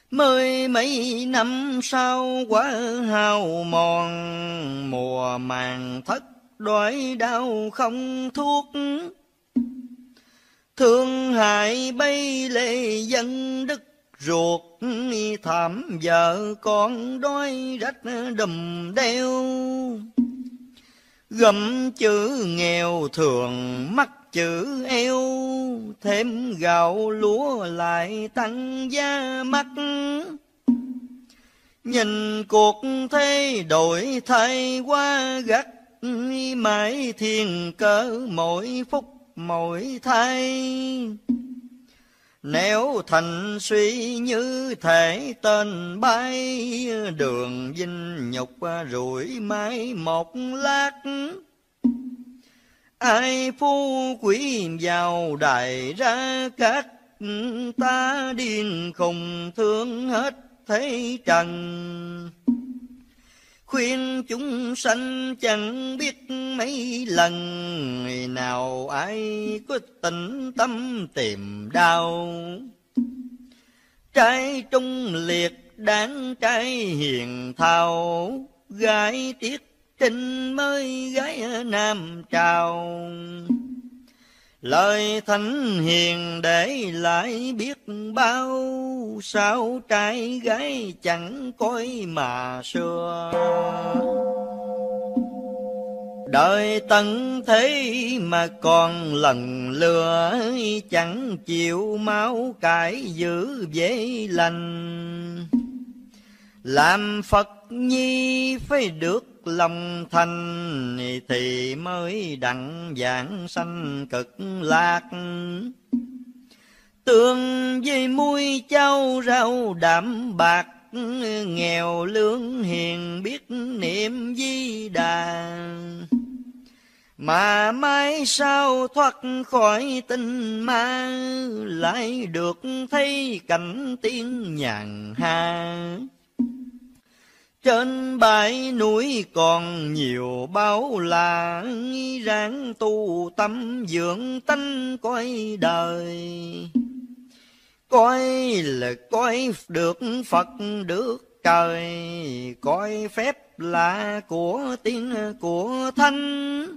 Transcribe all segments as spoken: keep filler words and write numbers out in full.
Mười mấy năm sau quá hao mòn, mùa màng thất đói đau không thuốc. Thương hại bay lệ dân đất ruột, thảm vợ con đói rách đùm đeo. Gầm chữ nghèo thường mắc chữ eo, thêm gạo lúa lại tăng giá mắc. Nhìn cuộc thế đổi thay quá gắt, mãi thiên cỡ mỗi phút mỗi thay. Nếu thành suy như thể tên bay, đường vinh nhục rủi mãi một lát. Ai phú quý vào đài ra cát, ta điên khùng thương hết thế trần. Khuyên chúng sanh chẳng biết mấy lần, nào ai có tĩnh tâm tìm đau. Trai trung liệt đáng trai hiền thao, gái tiết trinh mới gái nam trào. Lời thánh hiền để lại biết bao, sao trai gái chẳng coi mà xưa. Đời tận thế mà còn lần lừa, chẳng chịu máu cải giữ dễ lành. Làm Phật nhi phải được lòng thành, thì mới đặng vãng sanh cực lạc. Tương với muối cháo rau đạm bạc, nghèo lương hiền biết niệm Di Đà. Mà mai sau thoát khỏi tinh ma, lại được thấy cảnh tiên nhàn hạ. Trên bãi núi còn nhiều báo là, ráng tu tâm dưỡng tánh coi đời. Coi là coi được Phật được trời, coi phép lạ của tiên của thánh.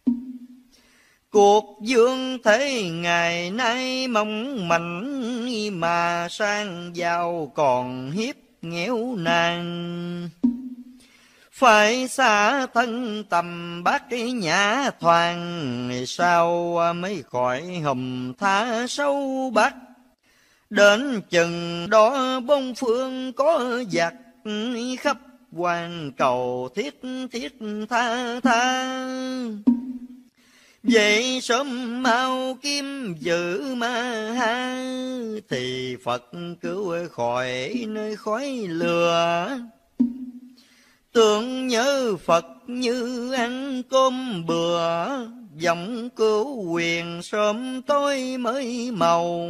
Cuộc dương thế ngày nay mong manh, mà sang giàu còn hiếp nghèo nàn. Phải xa thân tầm bát nhã thoàng, sao mới khỏi hùm tha sâu bắc. Đến chừng đó bốn phương có giặc, khắp hoàn cầu thiết thiết tha tha. Vậy sớm mau kiếm giữ ma ha, thì Phật cứu khỏi nơi khói lửa. Tưởng nhớ Phật như ăn cơm bừa, dòng cứu quyền sớm tối mới màu.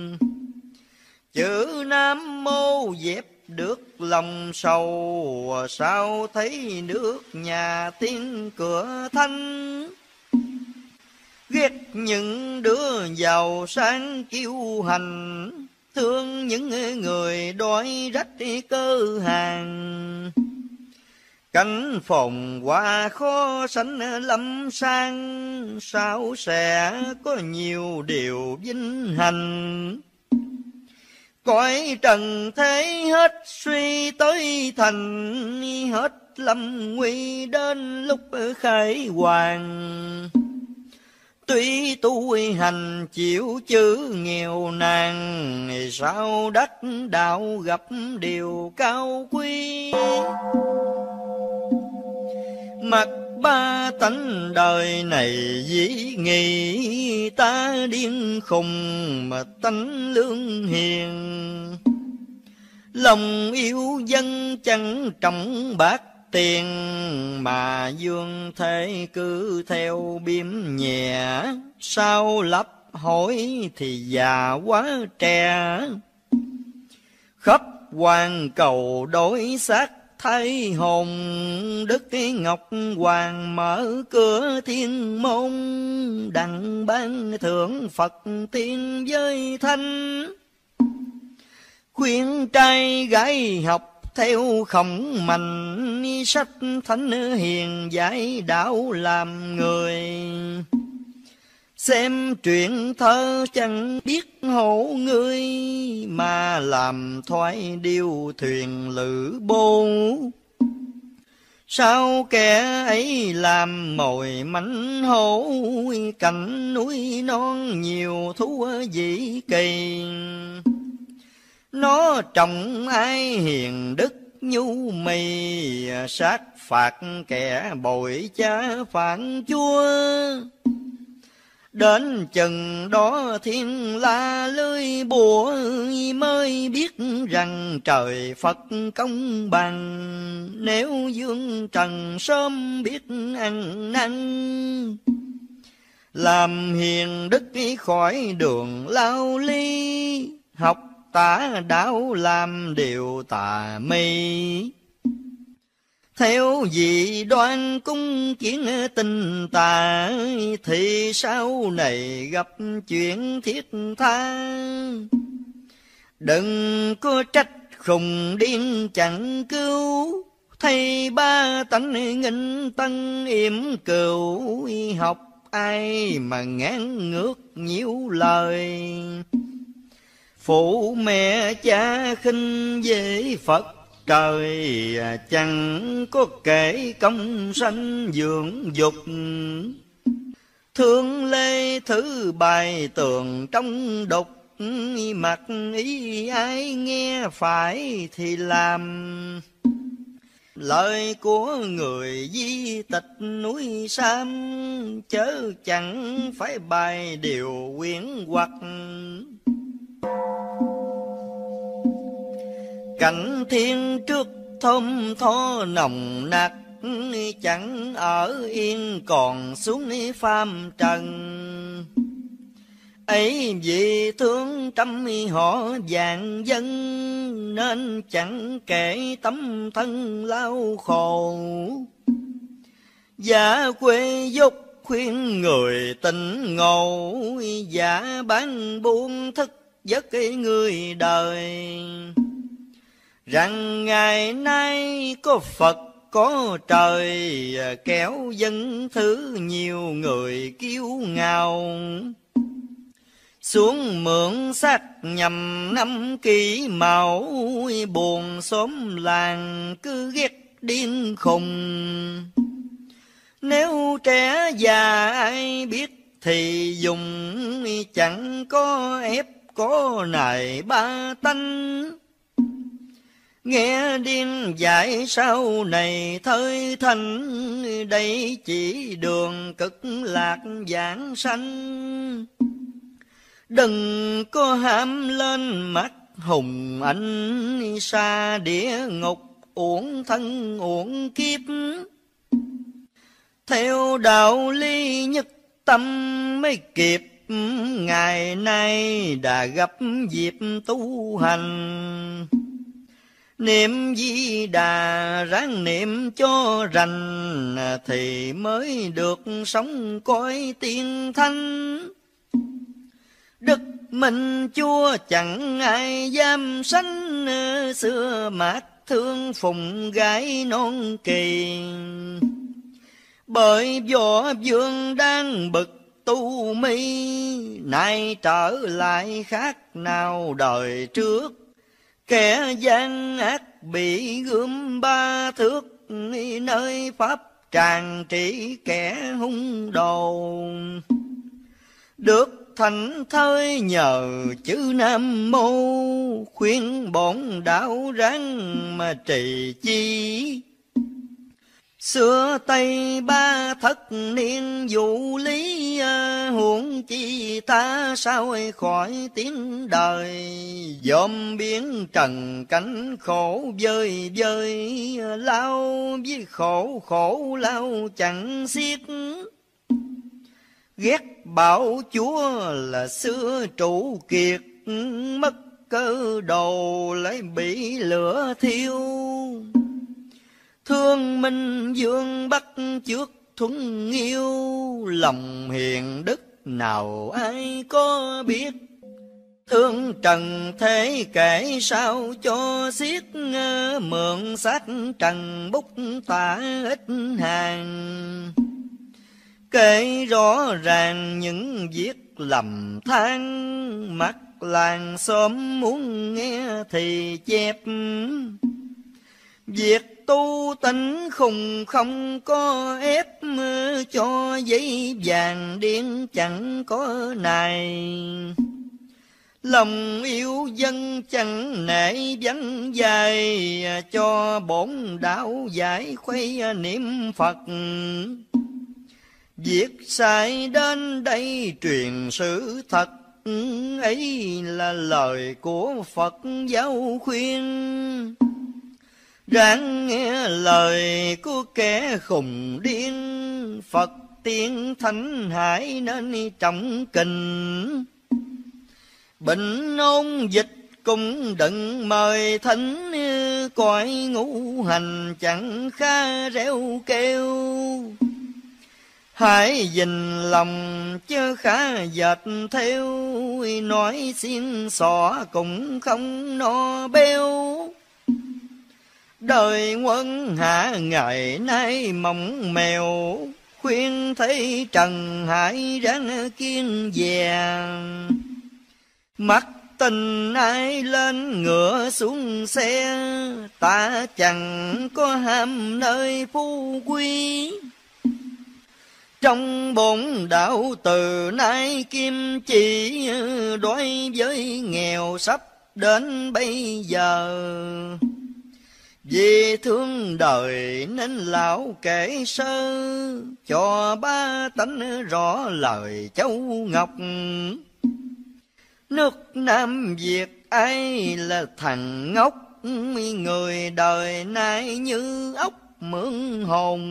Chữ Nam Mô dẹp được lòng sầu, sao thấy nước nhà tiên cửa thanh. Ghét những đứa giàu sang kiêu hành, thương những người đói rách cơ hàng. Cảnh phòng qua khó sánh lâm sang, sao sẽ có nhiều điều vinh hành. Cõi trần thế hết suy tới thành, hết lâm nguy đến lúc khai hoàng. Tuy tu hành chịu chữ nghèo nàn, sao đắc đạo gặp điều cao quý. Mặc ba tánh đời này dĩ nghị, ta điên khùng mà tánh lương hiền. Lòng yêu dân chẳng trọng bạc tiền, mà dương thế cứ theo biếm nhẹ. Sao lấp hỏi thì già quá trẻ, khắp hoàn cầu đối xác thay hồn. Đức Ngọc Hoàng mở cửa thiên môn, đặng ban thưởng Phật tiên với thanh. khuyên trai gái học theo Khổng Mạnh, sách thánh hiền giải đạo làm người. Xem truyện thơ chẳng biết hổ ngươi, mà làm thoái điêu thuyền lữ bô. Sao kẻ ấy làm mồi mảnh hổ, cạnh núi non nhiều thú vị kỳ. Nó trọng ai hiền đức nhu mì, sát phạt kẻ bội cha phản chúa. Đến chừng đó thiên la lưới bùa, mới biết rằng trời Phật công bằng. Nếu dương trần sớm biết ăn năn, làm hiền đức khỏi đường lao ly. Học tả đạo làm điều tà mê, theo dị đoan cung kiến tình tà. Thì sau này gặp chuyện thiết tha, đừng có trách khùng điên chẳng cứu. Thầy ba tánh nghinh tân yểm cừu, học ai mà ngán ngược nhiêu lời. Phụ mẹ cha khinh dễ Phật trời, chẳng có kể công sanh dưỡng dục. Thương lê thứ bài tường trong đục, mặc ý ai nghe phải thì làm. Lời của người di tịch núi Sam, chớ chẳng phải bài điều quyến hoặc. Cảnh thiên trước thơm tho nồng nặc, chẳng ở yên còn xuống phàm trần. Ấy vì thương trăm họ vạn dân, nên chẳng kể tấm thân lao khổ. Giả quê dục khuyên người tỉnh ngộ, giả bán buôn thức giấc người đời. Rằng ngày nay có Phật có trời, kéo dân thứ nhiều người kiêu ngạo. Xuống mượn xác nhằm năm kỷ mão, buồn xóm làng cứ ghét điên khùng. Nếu trẻ già ai biết thì dùng, chẳng có ép có nài ba tánh. Nghe điên dạy sau này thời thành, đây chỉ đường cực lạc giảng sanh. Đừng có ham lên mắt hùng anh, xa địa ngục uổng thân uổng kiếp. Theo đạo lý nhất tâm mới kịp, ngày nay đã gặp dịp tu hành. Niệm Di Đà ráng niệm cho rành, thì mới được sống cõi tiên thanh. Đức Minh Chúa chẳng ai dám sánh, xưa mát thương phụng gái non kỳ. Bởi võ vương đang bực tu mi, nay trở lại khác nào đời trước. Kẻ gian ác bị gươm ba thước, nơi pháp tràng trị kẻ hung đồ. Được thành thơi nhờ chữ Nam Mô, khuyên bổn đạo ráng mà trì chi. Xưa Tây ba thất niên vũ lý, huống chi ta sao khỏi tiếng đời. Dòm biến trần cánh khổ vơi vơi, lao với khổ khổ lao chẳng xiết. Ghét bảo Chúa là xưa trụ kiệt, mất cơ đồ lại bị lửa thiêu. Thương Minh Vương bắt trước thuần yêu, lòng hiền đức nào ai có biết. Thương trần thế kể sao cho xiết, mượn xác trần bút tả ít hàng. Kể rõ ràng những việc lầm than, mắt làng xóm muốn nghe thì chép. Việc tu tính khùng không có ép, cho giấy vàng điên chẳng có này. Lòng yêu dân chẳng nể vắng dài, cho bổn đạo giải khuây niệm Phật. Việc sai đến đây truyền sự thật, ấy là lời của Phật giáo khuyên. Ráng nghe lời của kẻ khùng điên, Phật tiên thánh hải nên trọng kình. Bệnh ôn dịch cũng đừng mời thánh, cõi ngũ hành chẳng khá reo kêu. Hãy dình lòng chứ khá dệt theo, nói xiên xỏ cũng không no béo. Đời quân hạ ngày nay mỏng mèo, khuyên thấy trần hải ráng kiên dè. Mắt tình ai lên ngựa xuống xe, ta chẳng có ham nơi phú quý. Trong bổn đạo từ nay kim chỉ, đối với nghèo sắp đến bây giờ. Vì thương đời nên lão kể sơ, cho ba tánh rõ lời Châu Ngọc. Nước Nam Việt ai là thằng ngốc, người đời nay như ốc mượn hồn.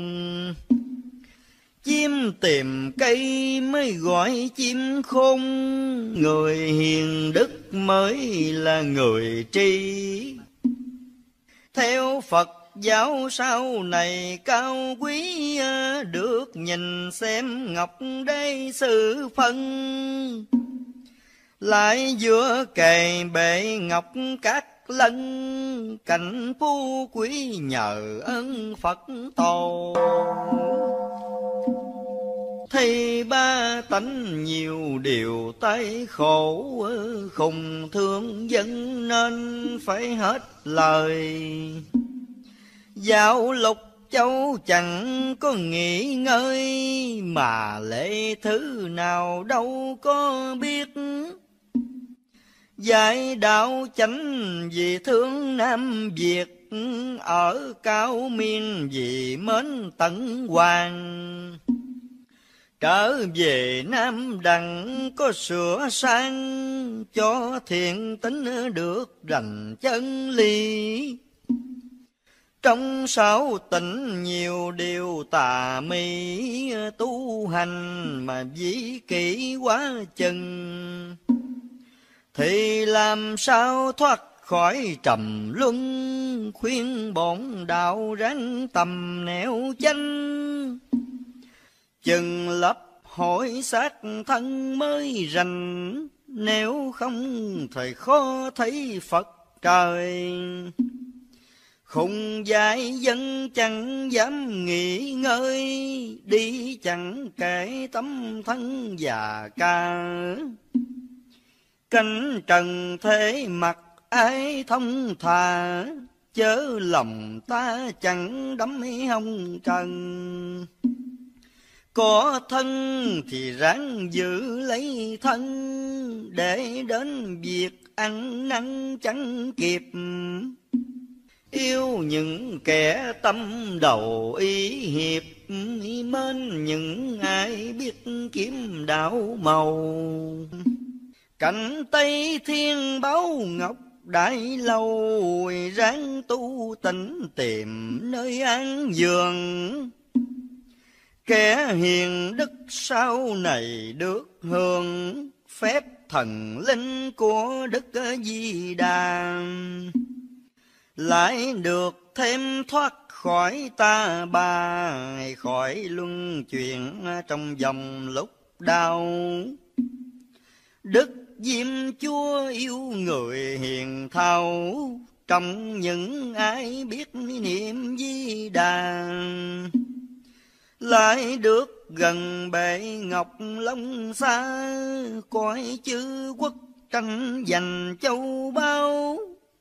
Chim tìm cây mới gọi chim khôn, người hiền đức mới là người tri. Theo Phật giáo sau này cao quý, được nhìn xem ngọc đế sự phân. Lại giữa kề bệ ngọc các lân, cảnh phú quý nhờ ơn Phật tổ. Thấy ba tánh nhiều điều tay khổ, khùng thương dân nên phải hết lời. Dạo lục châu chẳng có nghỉ ngơi, mà lễ thứ nào đâu có biết. Dạy đạo chánh vì thương Nam Việt, ở cao miên vì mến tận hoàng. Trở về Nam Đặng có sửa sang, cho thiện tính được rành chân lý. Trong sáu tỉnh nhiều điều tà mị, tu hành mà dĩ kỷ quá chừng. Thì làm sao thoát khỏi trầm luân, khuyên bổn đạo ráng tầm nẻo chánh. Chừng lấp hỏi xác thân mới rành, nếu không thời khó thấy Phật trời. Khùng dại dân chẳng dám nghỉ ngơi, đi chẳng kể tấm thân già ca. Cánh trần thế mặt ai thông thà, chớ lòng ta chẳng đắm hông trần. Có thân thì ráng giữ lấy thân, để đến việc ăn năn chẳng kịp. Yêu những kẻ tâm đầu ý hiệp, mến những ai biết kiếm đạo màu. Cảnh Tây Thiên Báo Ngọc Đại Lâu, ráng tu tĩnh tìm nơi an giường. Kẻ hiền đức sau này được hưởng, phép thần linh của Đức Di Đà. Lại được thêm thoát khỏi ta bà, khỏi luân chuyển trong vòng lúc đau. Đức Diêm Chúa yêu người hiền thảo, trong những ai biết niệm Di Đà. Lại được gần bệ ngọc long xa, cõi chư quốc tranh giành châu báu.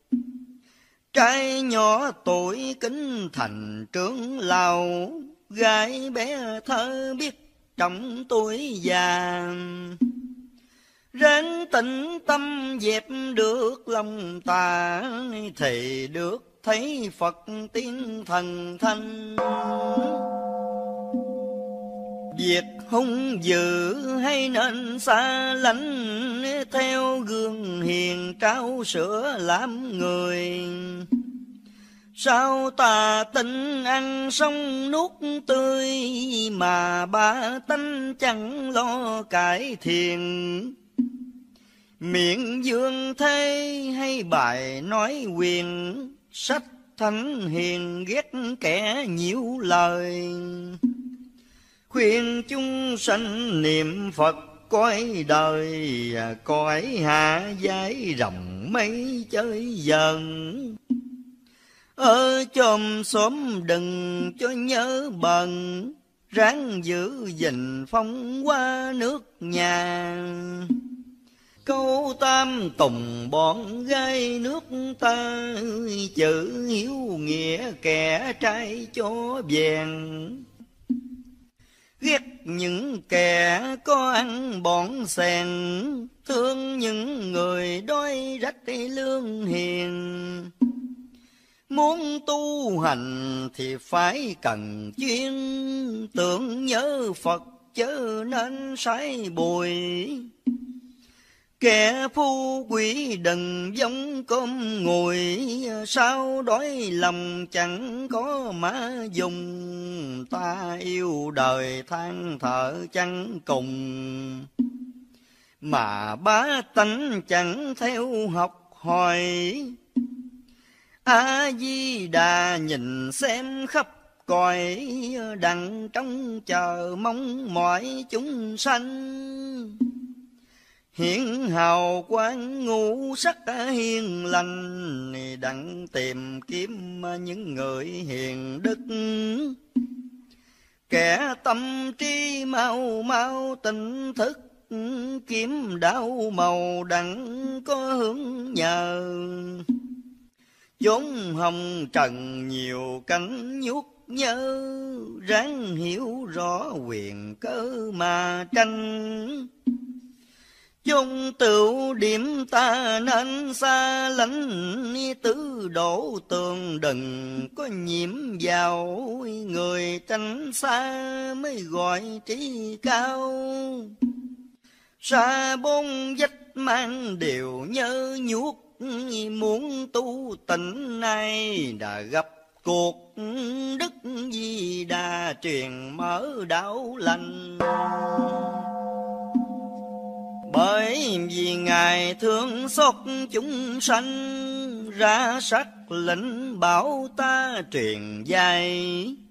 Trai nhỏ tuổi kính thành trưởng lão, gái bé thơ biết trọng tuổi già. Ráng tĩnh tâm dẹp được lòng tà, thì được thấy Phật tiên thần thanh. Việc hung dữ hay nên xa lánh, theo gương hiền trao sữa làm người. Sao tà tinh ăn xong nuốt tươi, mà ba tánh chẳng lo cải thiện. Miệng dương thế hay bài nói quyền, sách thánh hiền ghét kẻ nhiễu lời. Khuyên chúng sanh niệm Phật cõi đời, cõi hạ giải rộng mấy chơi dần. Ở chòm xóm đừng cho nhớ bần, ráng giữ gìn phong qua nước nhà. Câu tam tùng bọn gái nước ta, chữ hiếu nghĩa kẻ trai cho vẹn. Ghét những kẻ có ăn bỏng xèn, thương những người đói rách lương hiền. Muốn tu hành thì phải cần chuyên, tưởng nhớ Phật chớ nên sái bùi. Kẻ phu quỷ đừng giống cơm ngồi, sao đói lòng chẳng có má dùng. Ta yêu đời than thở chẳng cùng, mà bá tánh chẳng theo học hỏi. A Di Đà nhìn xem khắp cõi, đặng trong chờ mong mọi chúng sanh. Hiển hào quang ngũ sắc hiền lành, đặng tìm kiếm những người hiền đức. Kẻ tâm trí mau mau tỉnh thức, kiếm đạo màu đặng có hướng nhờ. Chốn hồng trần nhiều cánh nhút nhớ, ráng hiểu rõ quyền cớ mà tranh. Chung tựu điểm ta nên xa lánh, tứ đổ tường đừng có nhiễm vào. Người tránh xa mới gọi trí cao, xa bốn vách mang đều nhớ nhuốc. Muốn tu tịnh này đã gặp cuộc, Đức Di Đà truyền mở đạo lành. Bởi vì Ngài thương xót chúng sanh, ra sắc lệnh bảo ta truyền dạy.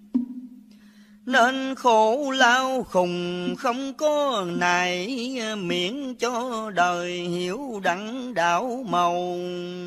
Nên khổ lao khùng không có này, miễn cho đời hiểu đặng đạo màu.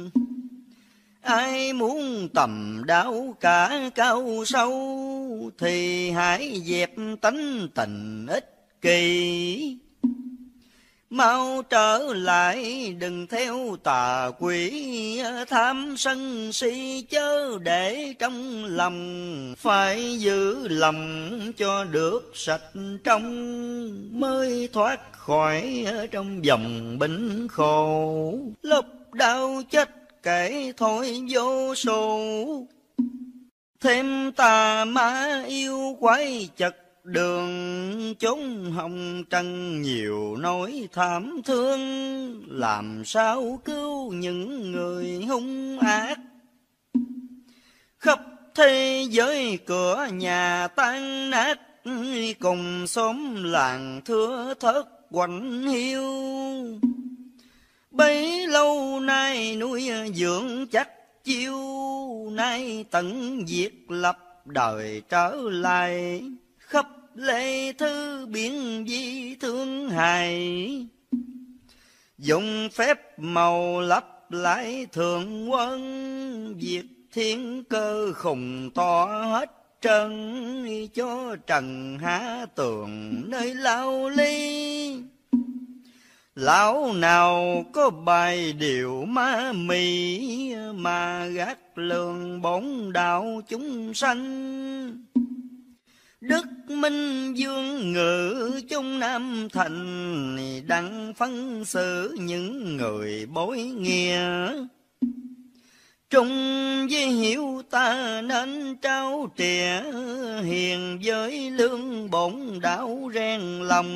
Ai muốn tầm đạo cả cao sâu, thì hãy dẹp tánh tình ích kỷ. Mau trở lại đừng theo tà quỷ, tham sân si chớ để trong lòng. Phải giữ lòng cho được sạch trong, mới thoát khỏi trong vòng bệnh khổ. Lúc đau chết kể thôi vô số, thêm tà ma yêu quái chật đường. Chốn hồng trần nhiều nỗi thảm thương, làm sao cứu những người hung ác. Khắp thế giới cửa nhà tan nát, cùng xóm làng thưa thớt quạnh hiu. Bấy lâu nay nuôi dưỡng chắc chiêu, nay tận diệt lập đời trở lại. Khắp lệ thư biển di thương hài, Dùng phép màu lấp lại thượng quân, việc thiên cơ khùng to hết trần, cho trần hạ tường nơi lao ly. Lão nào có bài điều ma mị, mà gác lường bổn đạo chúng sanh. Đức Minh Vương ngự trong Nam Thành, đặng phân xử những người bối nghĩa. Trung với hiểu ta nên trao trẻ, hiền với lương bổn đạo rèn lòng.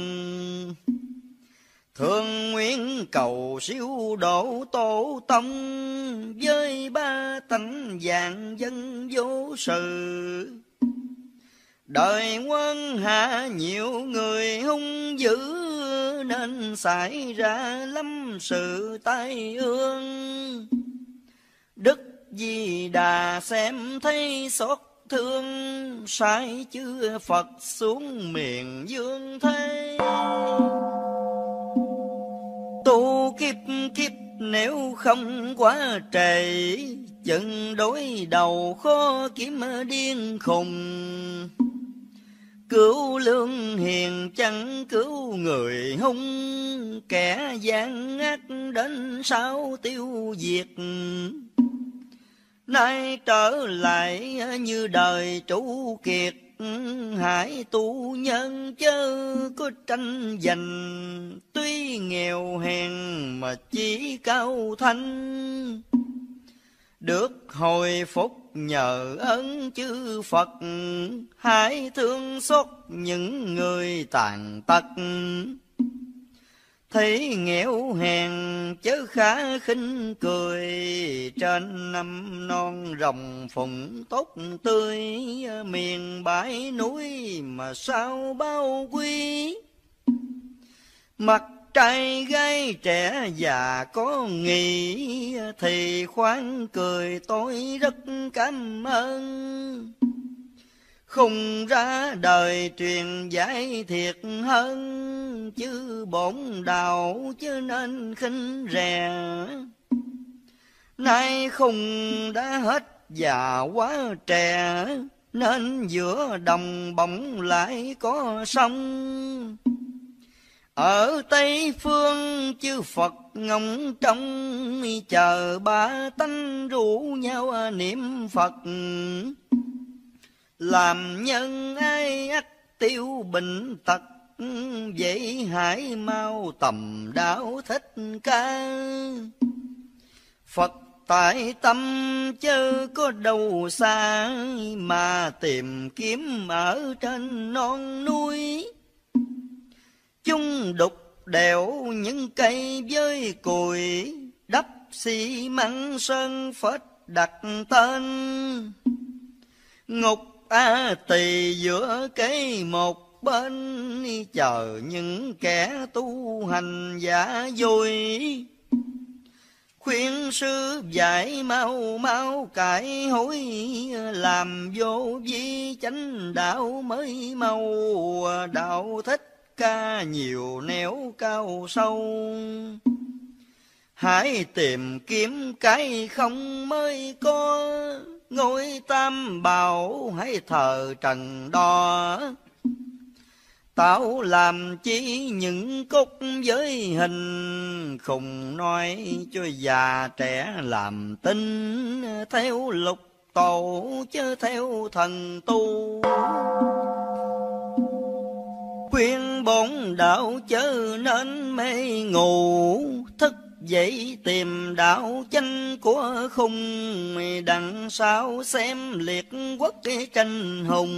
Thương nguyện cầu siêu độ tổ tông, với ba tánh vạn dân vô sự. Đời quân hạ nhiều người hung dữ, nên xảy ra lắm sự tai ương. Đức Di Đà xem thấy xót thương, sai chư Phật xuống miền dương thế. Tu kiếp kiếp nếu không quá trễ, chừng đối đầu khó kiếm điên khùng. Cứu lương hiền chẳng cứu người hung, kẻ gian ác đến sao tiêu diệt. Nay trở lại như đời trụ kiệt, hãy tu nhân chớ có tranh giành. Tuy nghèo hèn mà chỉ cao thanh, được hồi phúc nhờ ơn chư Phật. Hãy thương xót những người tàn tật, thấy nghèo hèn chớ khá khinh cười. Trên năm non rồng phụng tốt tươi, miền bãi núi mà sao bao quý. Mặt trai gái trẻ già có nghĩ, thì khoan cười tôi rất cảm ơn. Không ra đời truyền giải thiệt hơn, chứ bổn đạo chứ nên khinh rè. Nay không đã hết già quá trẻ, nên giữa đồng bỗng lại có sông. Ở Tây Phương chư Phật ngóng trông, chờ ba tánh rủ nhau niệm Phật. Làm nhân ai ắt tiêu bệnh tật, vậy hãy mau tầm đạo Thích Ca. Phật tại tâm chớ có đâu xa, mà tìm kiếm ở trên non núi. Chung đục đẽo những cây với cùi, đắp xi măng sơn phết đặt tên. Ngục A Tỳ giữa cây một bên, chờ những kẻ tu hành giả vui. Khuyên sư dạy mau mau cải hối, làm vô vi chánh đạo mới mau. Đạo Thích Ca nhiều nẻo cao sâu, hãy tìm kiếm cái không mới có. Ngôi Tam Bảo hãy thờ trần đo, tạo làm chi những cốt với hình. Khùng nói cho già trẻ làm tin, theo lục tổ chứ theo thần tu. Khuyên bổn đạo chớ nên mê ngủ, thức dậy tìm đạo chánh của khung. Đằng sau xem liệt quốc tranh hùng,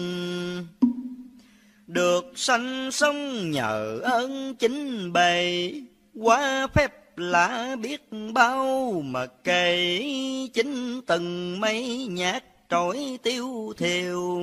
được sanh sống nhờ ơn chính bề. Quá phép lạ biết bao mà kể, chính từng mấy nhát trỗi tiêu thiêu.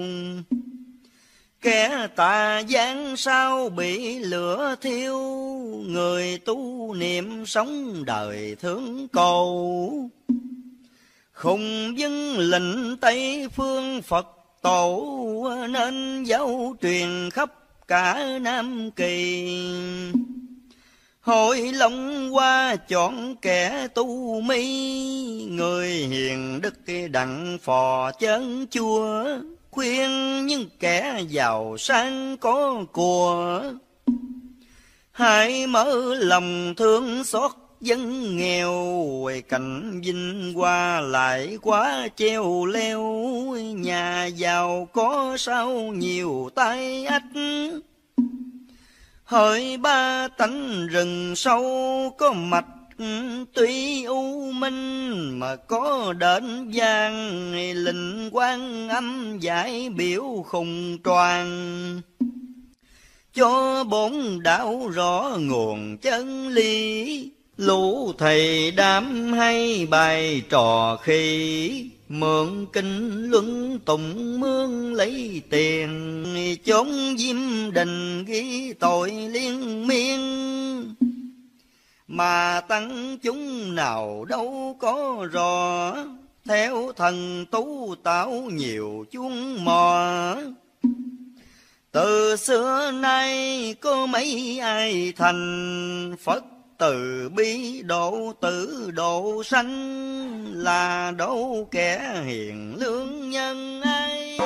Kẻ tà gian sao bị lửa thiêu, người tu niệm sống đời thương cầu. Khùng dân lệnh Tây Phương Phật tổ, nên giáo truyền khắp cả Nam Kỳ. Hội Long Hoa chọn kẻ tu mi, người hiền đức đặng phò chân chùa, khuyên những kẻ giàu sang có của. Hãy mở lòng thương xót dân nghèo, cảnh vinh hoa lại quá treo leo, nhà giàu có sao nhiều tai ách. Hỡi ba tánh rừng sâu có mạch, tuy u minh mà có đền vang, linh Quan Âm giải biểu khùng troàn. Cho bốn đạo rõ nguồn chân lý, lũ thầy đám hay bài trò khi, mượn kinh luân tụng mương lấy tiền, chốn diêm đình ghi tội liên miên. Mà tăng chúng nào đâu có rõ, theo thần tú tạo nhiều chuông mò. Từ xưa nay có mấy ai thành, Phật từ bi độ tử độ sanh, là đâu kẻ hiền lương nhân ấy.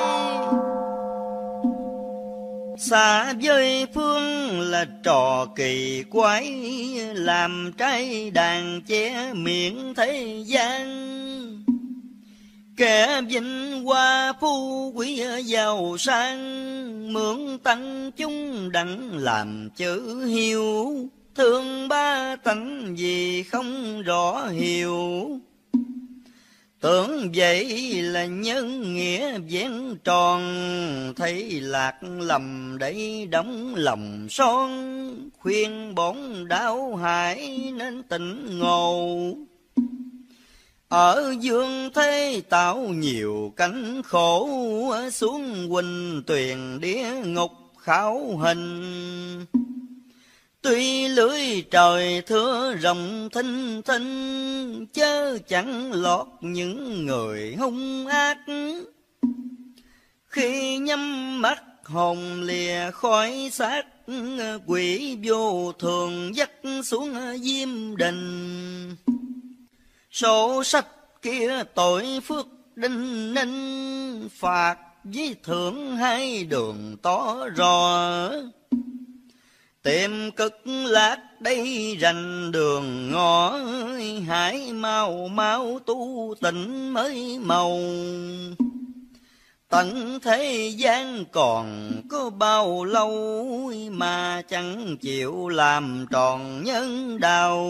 Xa với phương là trò kỳ quái, làm trái đàn che miệng thế gian. Kẻ vinh hoa phú quý giàu sang, mượn tăng chúng đặng làm chữ hiếu, thương ba tánh gì không rõ hiểu. Tưởng vậy là nhân nghĩa vẹn tròn, thấy lạc lầm để đóng lòng son. Khuyên bổn đạo hãy nên tỉnh ngộ, ở dương thế tạo nhiều cánh khổ, xuống huỳnh tuyền địa ngục khảo hình. Tuy lưới trời thưa rộng thinh thinh, chớ chẳng lọt những người hung ác. Khi nhắm mắt hồn lìa khỏi xác, quỷ vô thường dắt xuống diêm đình. Sổ sách kia tội phước đinh ninh, phạt với thưởng hai đường tỏ rõ. Tìm cực lạc đây rành đường ngõ, hãy mau mau tu tịnh mới màu. Tận thế gian còn có bao lâu, mà chẳng chịu làm tròn nhân đạo.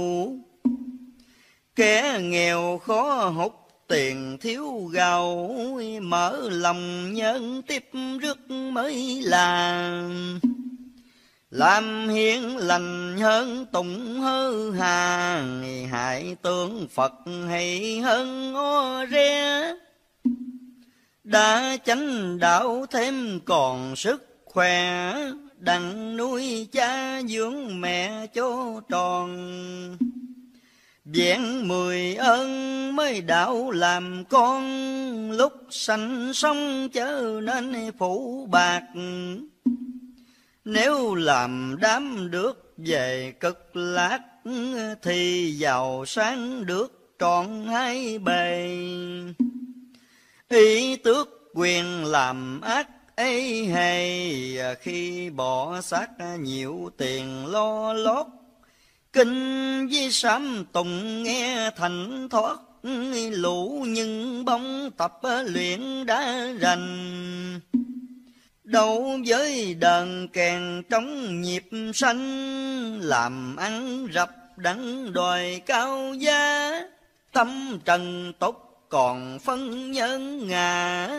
Kẻ nghèo khó hút tiền thiếu gạo, mở lòng nhân tiếp rước mới làm. Làm hiền lành hơn tụng hơ hà, hại tướng Phật hay hơn ó re. Đã chánh đạo thêm còn sức khỏe, đặng nuôi cha dưỡng mẹ cho tròn. Vẹn mười ơn mới đạo làm con, lúc sanh sống chớ nên phụ bạc. Nếu làm đám được về cực lạc, thì giàu sáng được trọn hai bề. Ý tước quyền làm ác ấy hay, khi bỏ xác nhiều tiền lo lót. Kinh với sám tùng nghe thành thoát, lũ nhưng bóng tập luyện đã rành. Đâu với đờn kèn trong nhịp sanh, làm ăn rập đặng đòi cao giá. Tâm trần tốt còn phân nhân ngã,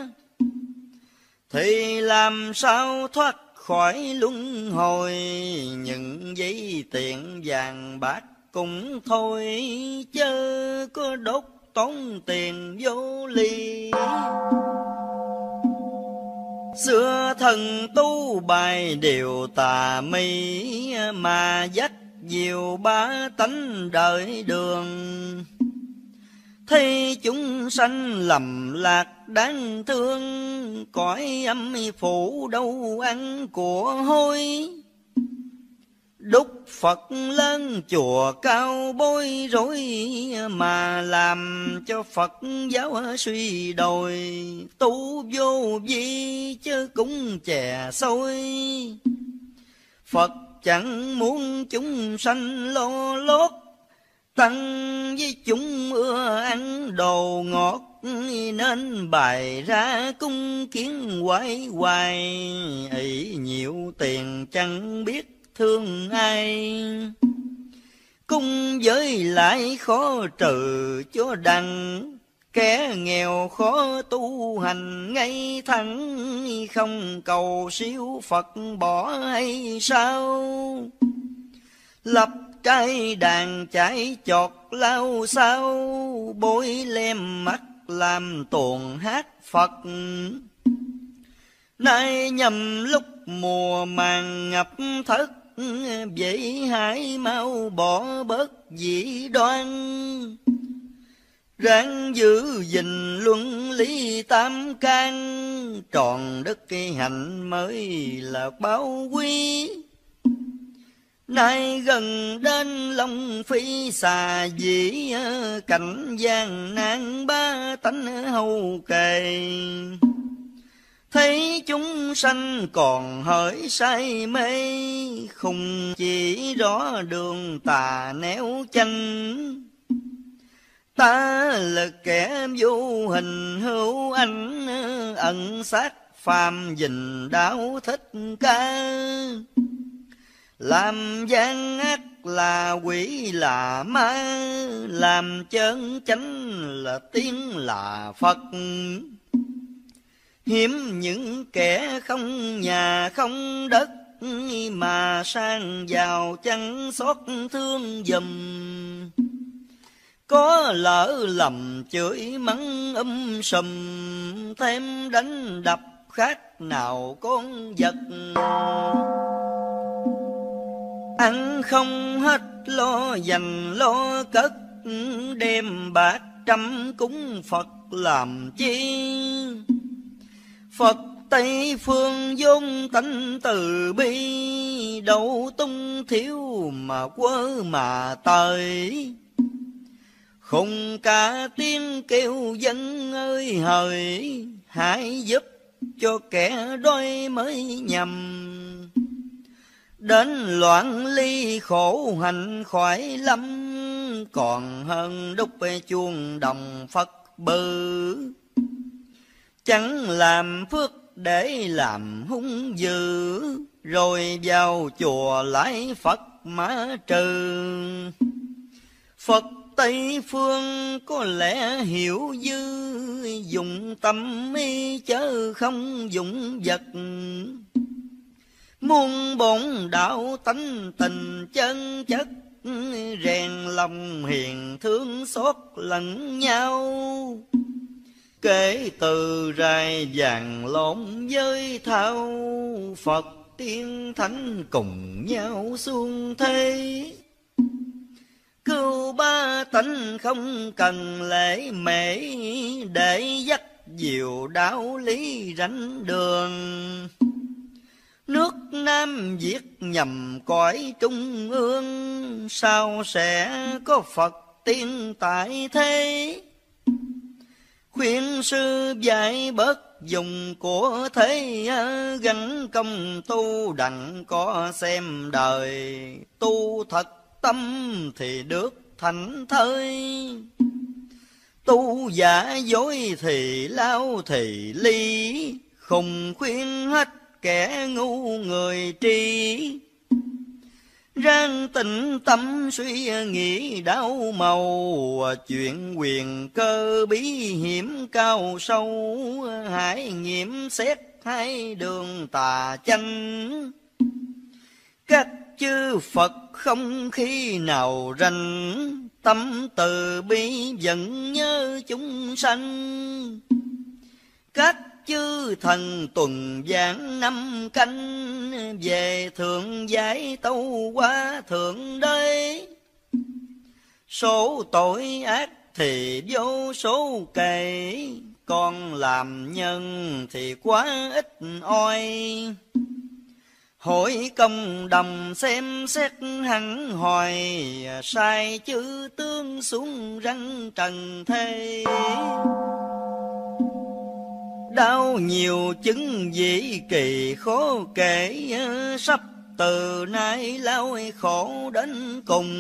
thì làm sao thoát khỏi luân hồi. Những giấy tiền vàng bạc cũng thôi, chớ có đốt tốn tiền vô lý. Xưa thần tu bài điều tà mị, mà dắt diều ba tánh đời đường. Thấy chúng sanh lầm lạc đáng thương, cõi âm phủ đâu ăn của hôi. Đúc Phật lên chùa cao bối rối, mà làm cho Phật giáo suy đồi. Tu vô vi chứ cũng chè xôi, Phật chẳng muốn chúng sanh lo lót. Tăng với chúng ưa ăn đồ ngọt, nên bày ra cung kiến hoài hoài. Ỷ nhiều tiền chẳng biết thương ai, cung giới lại khó trừ cho đặng. Kẻ nghèo khó tu hành ngay thẳng, không cầu siêu Phật bỏ hay sao? Lập trai đàn chạy chọt lao sao, bối lem mắt làm tuồng hát Phật. Nay nhằm lúc mùa màng ngập thất, vậy hãy mau bỏ bớt dị đoan. Ráng giữ gìn luân lý tam can, tròn đất cây hạnh mới là báo quý. Nay gần đến Long Phi xà dĩ, cảnh gian nan ba tánh hầu kề. Thấy chúng sanh còn hỡi say mê, không chỉ rõ đường tà néo chanh. Ta là kẻ vô hình hữu ảnh, ẩn sát phàm dình đạo thích ca. Làm gian ác là quỷ là ma, làm chân chánh là tiên là Phật. Hiếm những kẻ không nhà không đất, mà sang giàu chẳng xót thương giùm. Có lỡ lầm chửi mắng um sùm, thêm đánh đập khác nào con vật. Ăn không hết lo dành lo cất, đem bạc trăm cúng Phật làm chi? Phật Tây phương vốn tánh từ bi, đâu tung thiếu mà quơ mà tới. Khùng cả tiếng kêu dân ơi hời, hãy giúp cho kẻ đói mới nhầm. Đến loạn ly khổ hạnh khỏi lắm, còn hơn đúc chuông đồng Phật bự. Chẳng làm phước để làm hung dữ, rồi vào chùa lại Phật mã trừ. Phật Tây phương có lẽ hiểu dư, dùng tâm ý chớ không dùng vật. Muôn bổn đạo tánh tình chân chất, rèn lòng hiền thương xót lẫn nhau. Kể từ rài vàng lộn với thao, Phật tiên thánh cùng nhau xuông thế. Cứu ba tánh không cần lễ mễ, để dắt diệu đạo lý rảnh đường. Nước Nam Việt nhằm cõi trung ương, sao sẽ có Phật tiên tại thế? Khuyên sư dạy bớt dùng của thế, gắn công tu đặng có xem đời. Tu thật tâm thì được thành thơi, tu giả dối thì lao thì ly. Khùng khuyên hết kẻ ngu người tri, ráng tĩnh tâm suy nghĩ đau màu. Chuyện quyền cơ bí hiểm cao sâu, hãy nghiệm xét hai đường tà chánh. Các chư Phật không khi nào rành, tâm từ bi vẫn nhớ chúng sanh. Các chư thần tuần giảng năm canh, về thượng giải tâu qua thượng đế. Số tội ác thì vô số kể, còn làm nhân thì quá ít oi. Hội công đồng xem xét hẳn hoài, sai chữ tướng xuống răng trần thế. Đau nhiều chứng dĩ kỳ khó kể, sắp từ nay lao khổ đến cùng.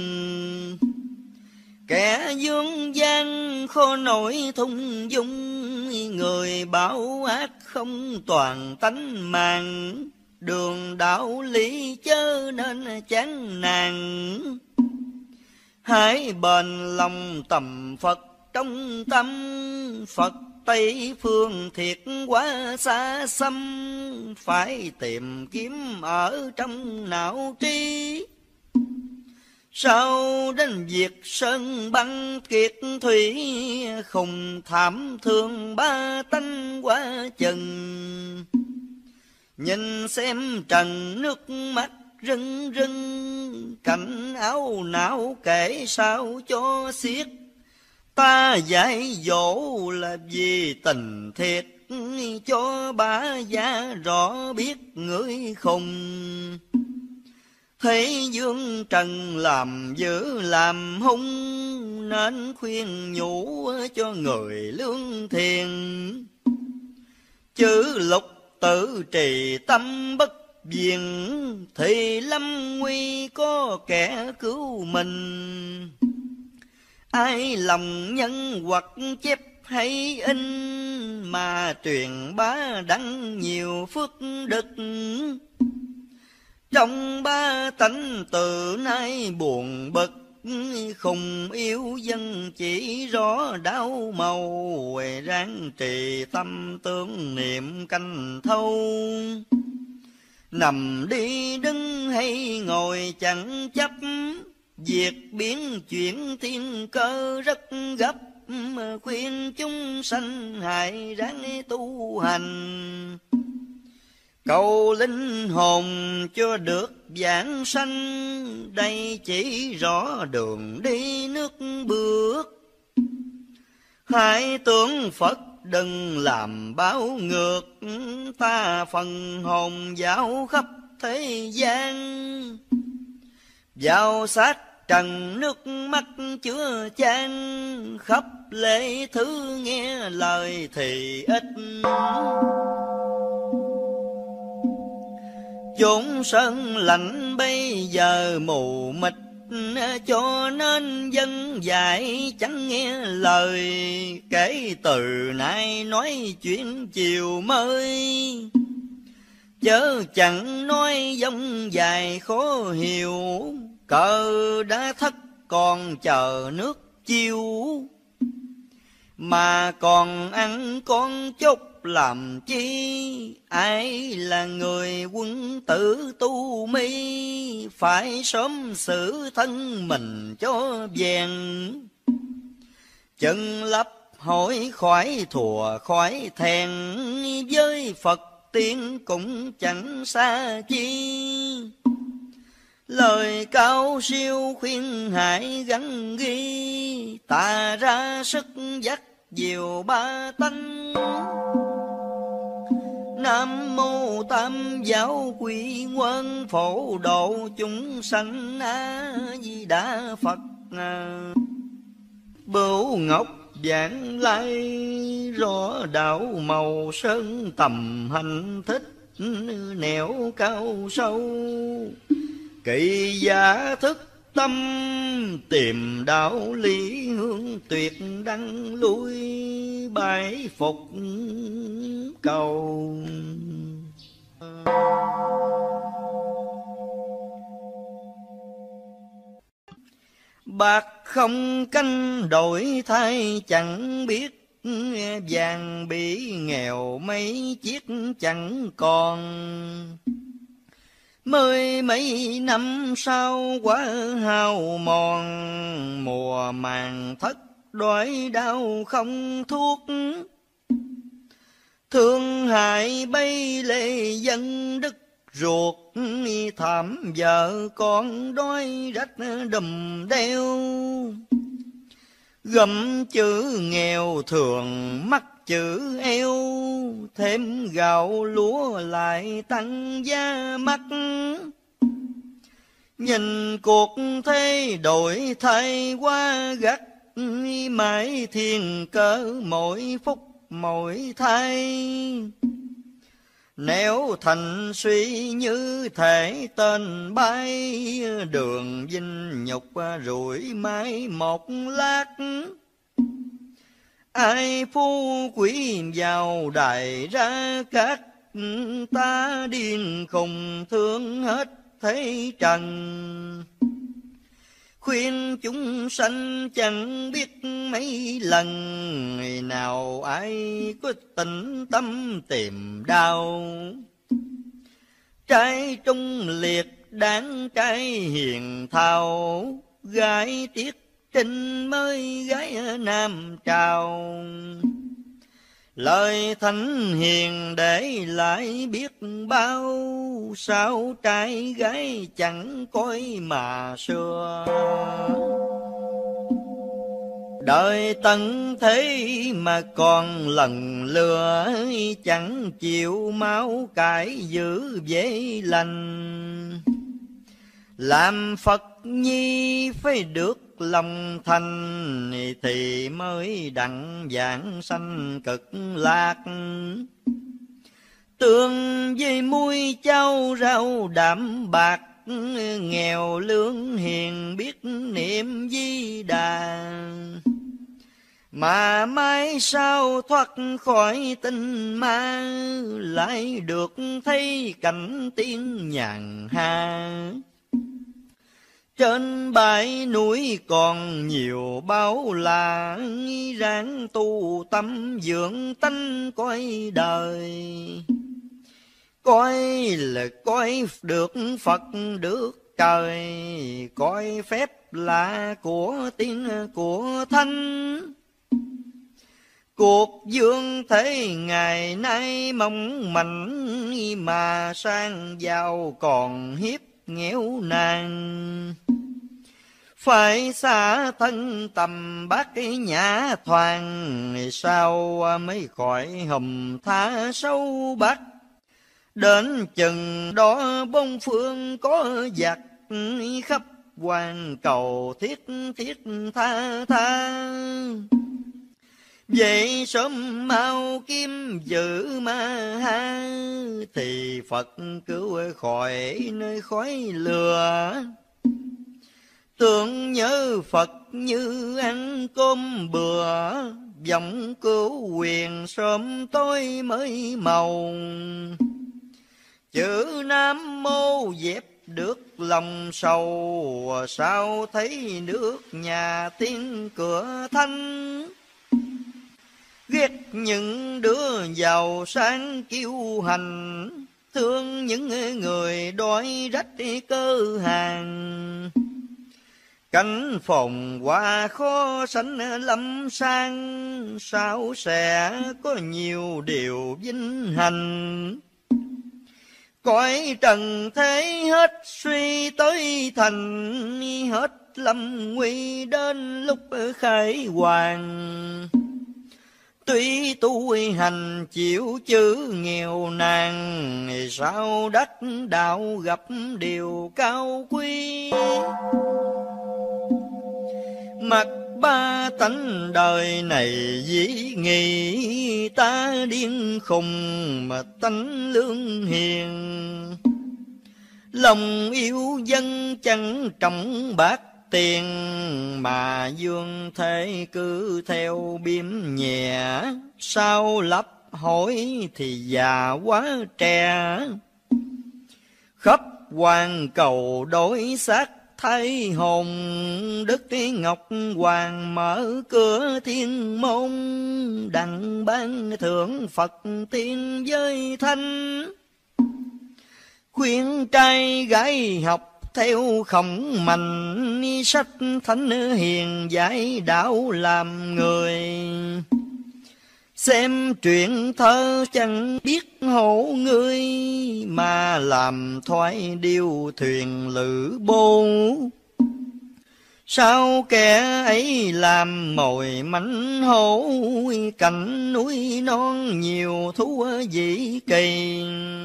Kẻ dương gian khó nổi thung dung, người bảo ác không toàn tánh mạng. Đường đạo lý chớ nên chán nản, hãy bền lòng tầm Phật trong tâm. Phật Tây phương thiệt quá xa xăm, phải tìm kiếm ở trong não trí. Sau đến việc sơn băng kiệt thủy, khùng thảm thương ba tánh quá chừng. Nhìn xem trần nước mắt rưng rưng, cảnh áo não kể sao cho xiết. Ta dạy dỗ là vì tình thiệt, cho bá gia rõ biết người khùng. Thấy dương trần làm dữ làm hung, nên khuyên nhủ cho người lương thiền. Chữ lục tự trì tâm bất viền, thì lâm nguy có kẻ cứu mình. Ai lòng nhân hoặc chép hay in, mà truyền bá đăng nhiều phước đức. Trong ba tánh từ nay buồn bực, khùng yêu dân chỉ rõ đau màu. Ráng trì tâm tương niệm canh thâu, nằm đi đứng hay ngồi chẳng chấp. Việc biến chuyển thiên cơ rất gấp, khuyên chúng sanh hãy ráng tu hành. Cầu linh hồn cho được vãng sanh, đây chỉ rõ đường đi nước bước. Hãy tưởng Phật đừng làm báo ngược, ta phần hồn dạo khắp thế gian. Vào sát trần nước mắt chứa chan, khắp lễ thứ nghe lời thì ít. Chốn sơn lạnh bây giờ mù mịt, cho nên dân dạy chẳng nghe lời. Kể từ nay nói chuyện chiều mới, chớ chẳng nói dông dài khó hiểu. Cờ đã thất còn chờ nước chiêu, mà còn ăn con chốt làm chi. Ai là người quân tử tu mi, phải sớm xử thân mình cho vẹn. Chân lấp hỏi khỏi thùa khỏi thèn, với Phật tiên cũng chẳng xa chi. Lời cao siêu khuyên hãy gắn ghi, ta ra sức dắt diệu ba tánh. Nam mô Tam Giáo Quy Nguyên Phổ Độ chúng sanh A Di Đà Phật. Bửu ngọc giảng lai, rõ đạo màu sơn tầm hành thích. Nẻo cao sâu kỳ giả thức tâm, tìm đạo lý hướng tuyệt đăng lui. Bái phục cầu. Bạc không canh đổi thay chẳng biết, vàng bị nghèo mấy chiếc chẳng còn. Mười mấy năm sau quá hao mòn, mùa màng thất đói đau không thuốc. Thương hại bây lệ dân đức ruột, thảm vợ con đói rách đùm đeo. Gầm chữ nghèo thường mắc chữ eo, thêm gạo lúa lại tăng giá mắc. Nhìn cuộc thế đổi thay quá gắt, mãi thiên cơ mỗi phút mỗi thay. Nếu thành suy như thể tên bay, đường vinh nhục rủi mãi một lát. Ai phú quý vào đài ra cát, ta điên khùng thương hết thế trần. Khuyên chúng sanh chẳng biết mấy lần, nào ai có tĩnh tâm tìm đau. Trai trung liệt đáng trai hiền thao, gái tiết trinh mới gái nam trào. Lời thánh hiền để lại biết bao, sao trai gái chẳng coi mà xưa. Đời tận thế mà còn lần lừa, chẳng chịu máu cải giữ dễ lành. Làm Phật nhi phải được lòng thành, thì mới đặng vãng sanh cực lạc. Tương với muối cháo rau đạm bạc, nghèo lương hiền biết niệm Di Đà. Mà mai sau thoát khỏi tinh ma, lại được thấy cảnh tiên nhàn hạ. Trên bãi núi còn nhiều báo là, ráng tu tâm dưỡng tánh coi đời. Coi là coi được Phật được trời, coi phép lạ của tiên của thánh. Cuộc dương thế ngày nay mong manh, mà sang giàu còn hiếp nghèo nàn. Phải xa thân tầm bác nhã thoàng, sao mới khỏi hầm tha sâu bắc. Đến chừng đó bốn phương có giặc, khắp hoàn cầu thiết thiết tha tha. Vậy sớm mau kiếm giữ ma ha, thì Phật cứu khỏi nơi khói lửa. Tưởng nhớ Phật như ăn cơm bừa, vọng cứu quyền sớm tối mới màu. Chữ Nam Mô dẹp được lòng sầu, sao thấy nước nhà tiên cửa thanh. Ghét những đứa giàu sang kiêu hành, thương những người đói rách cơ hàng. Cảnh phòng qua khó sánh lâm sang, sao sẽ có nhiều điều vinh hành. Cõi trần thế hết suy tới thành, hết lâm nguy đến lúc khai hoàng. Tuy tu hành chịu chữ nghèo nàn, sao đắc đạo gặp điều cao quý. Mặc ba tánh đời này dĩ nghị, ta điên khùng mà tánh lương hiền. Lòng yêu dân chẳng trọng bạc tiền, mà dương thế cứ theo biếm nhẹ. Sao lấp hỏi thì già quá trẻ, khắp hoàn cầu đối xác thay hồn. Đức Ngọc Hoàng mở cửa thiên môn, đặng ban thưởng Phật tiên với thanh. Khuyên trai gái học theo Khổng Mạnh, sách thánh hiền giải đạo làm người. Xem truyện thơ chẳng biết hổ ngươi, mà làm thoái điêu thuyền lữ bô. Sao kẻ ấy làm mồi mảnh hổ, cạnh núi non nhiều thú vị kỳ.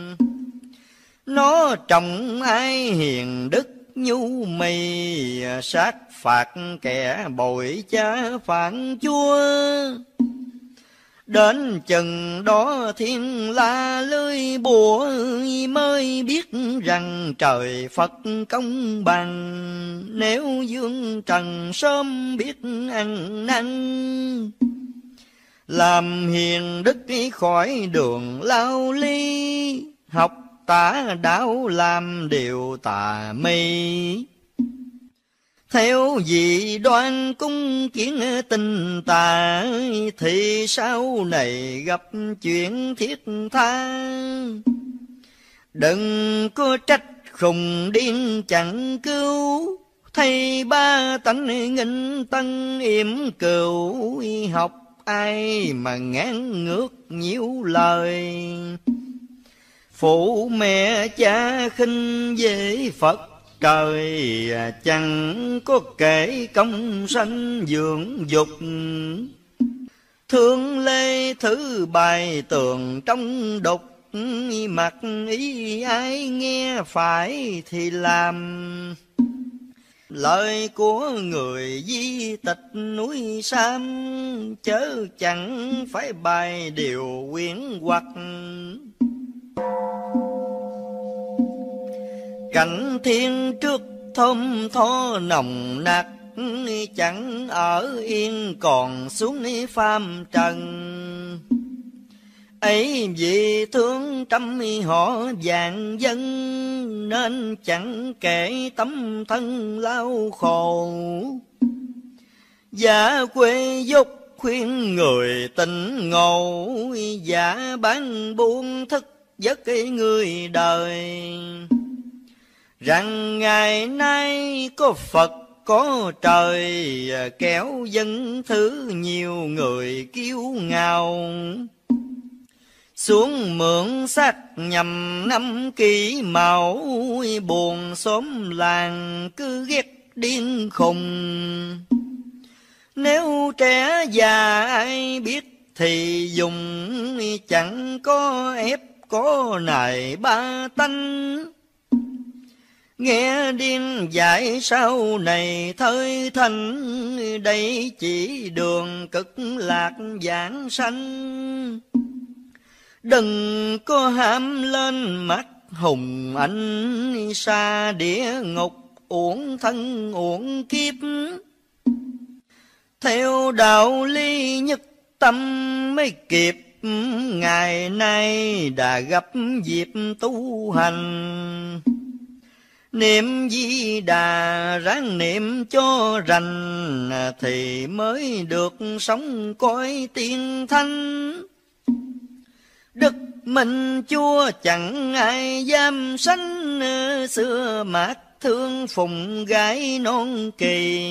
Nó trồng ai hiền đức nhu mì, sát phạt kẻ bội cha phản chúa. Đến chừng đó thiên la lưới bùa, mới biết rằng trời Phật công bằng. Nếu dương trần sớm biết ăn năn, làm hiền đức khỏi đường lao ly. Học tà đạo làm điều tà mê, theo dị đoan cung kiến tình tà. Thì sau này gặp chuyện thiết tha, đừng có trách khùng điên chẳng cứu. Thay ba tánh nghinh tân yểm cừu, học ai mà ngán ngược nhiêu lời. Phụ mẹ cha khinh dễ Phật trời, chẳng có kể công sanh dưỡng dục. Thương lê thứ bài tường trong đục, mặc ý ai nghe phải thì làm. Lời của người di tịch núi Sam, chớ chẳng phải bài điều quyến hoặc. Cảnh thiên trước thơm tho nồng nặc, chẳng ở yên còn xuống phàm trần. Ấy vì thương trăm họ vạn dân, nên chẳng kể tấm thân lao khổ. Giả quê dục khuyên người tỉnh ngộ, giả bán buôn thức giấc người đời. Rằng ngày nay có Phật có trời, kéo dân thứ nhiều người kiêu ngạo. Xuống mượn xác nhằm năm kỷ mão, buồn xóm làng cứ ghét điên khùng. Nếu trẻ già ai biết thì dùng, chẳng có ép có nài ba tánh. Nghe điên dạy sau này thời thành, đây chỉ đường cực lạc giảng sanh. Đừng có ham lên mắt hùng anh, xa địa ngục uổng thân uổng kiếp. Theo đạo lý nhất tâm mới kịp, ngày nay đã gặp dịp tu hành. Niệm Di Đà ráng niệm cho rành, thì mới được sống cõi tiên thanh. Đức Minh Chúa chẳng ai dám sánh, xưa mát thương phụng gái non kỳ.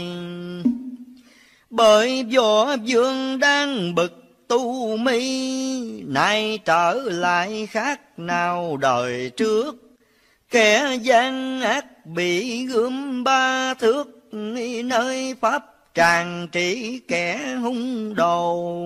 Bởi võ vương đang bực tu mi, nay trở lại khác nào đời trước. Kẻ gian ác bị gươm ba thước, nơi pháp tràng trị kẻ hung đồ.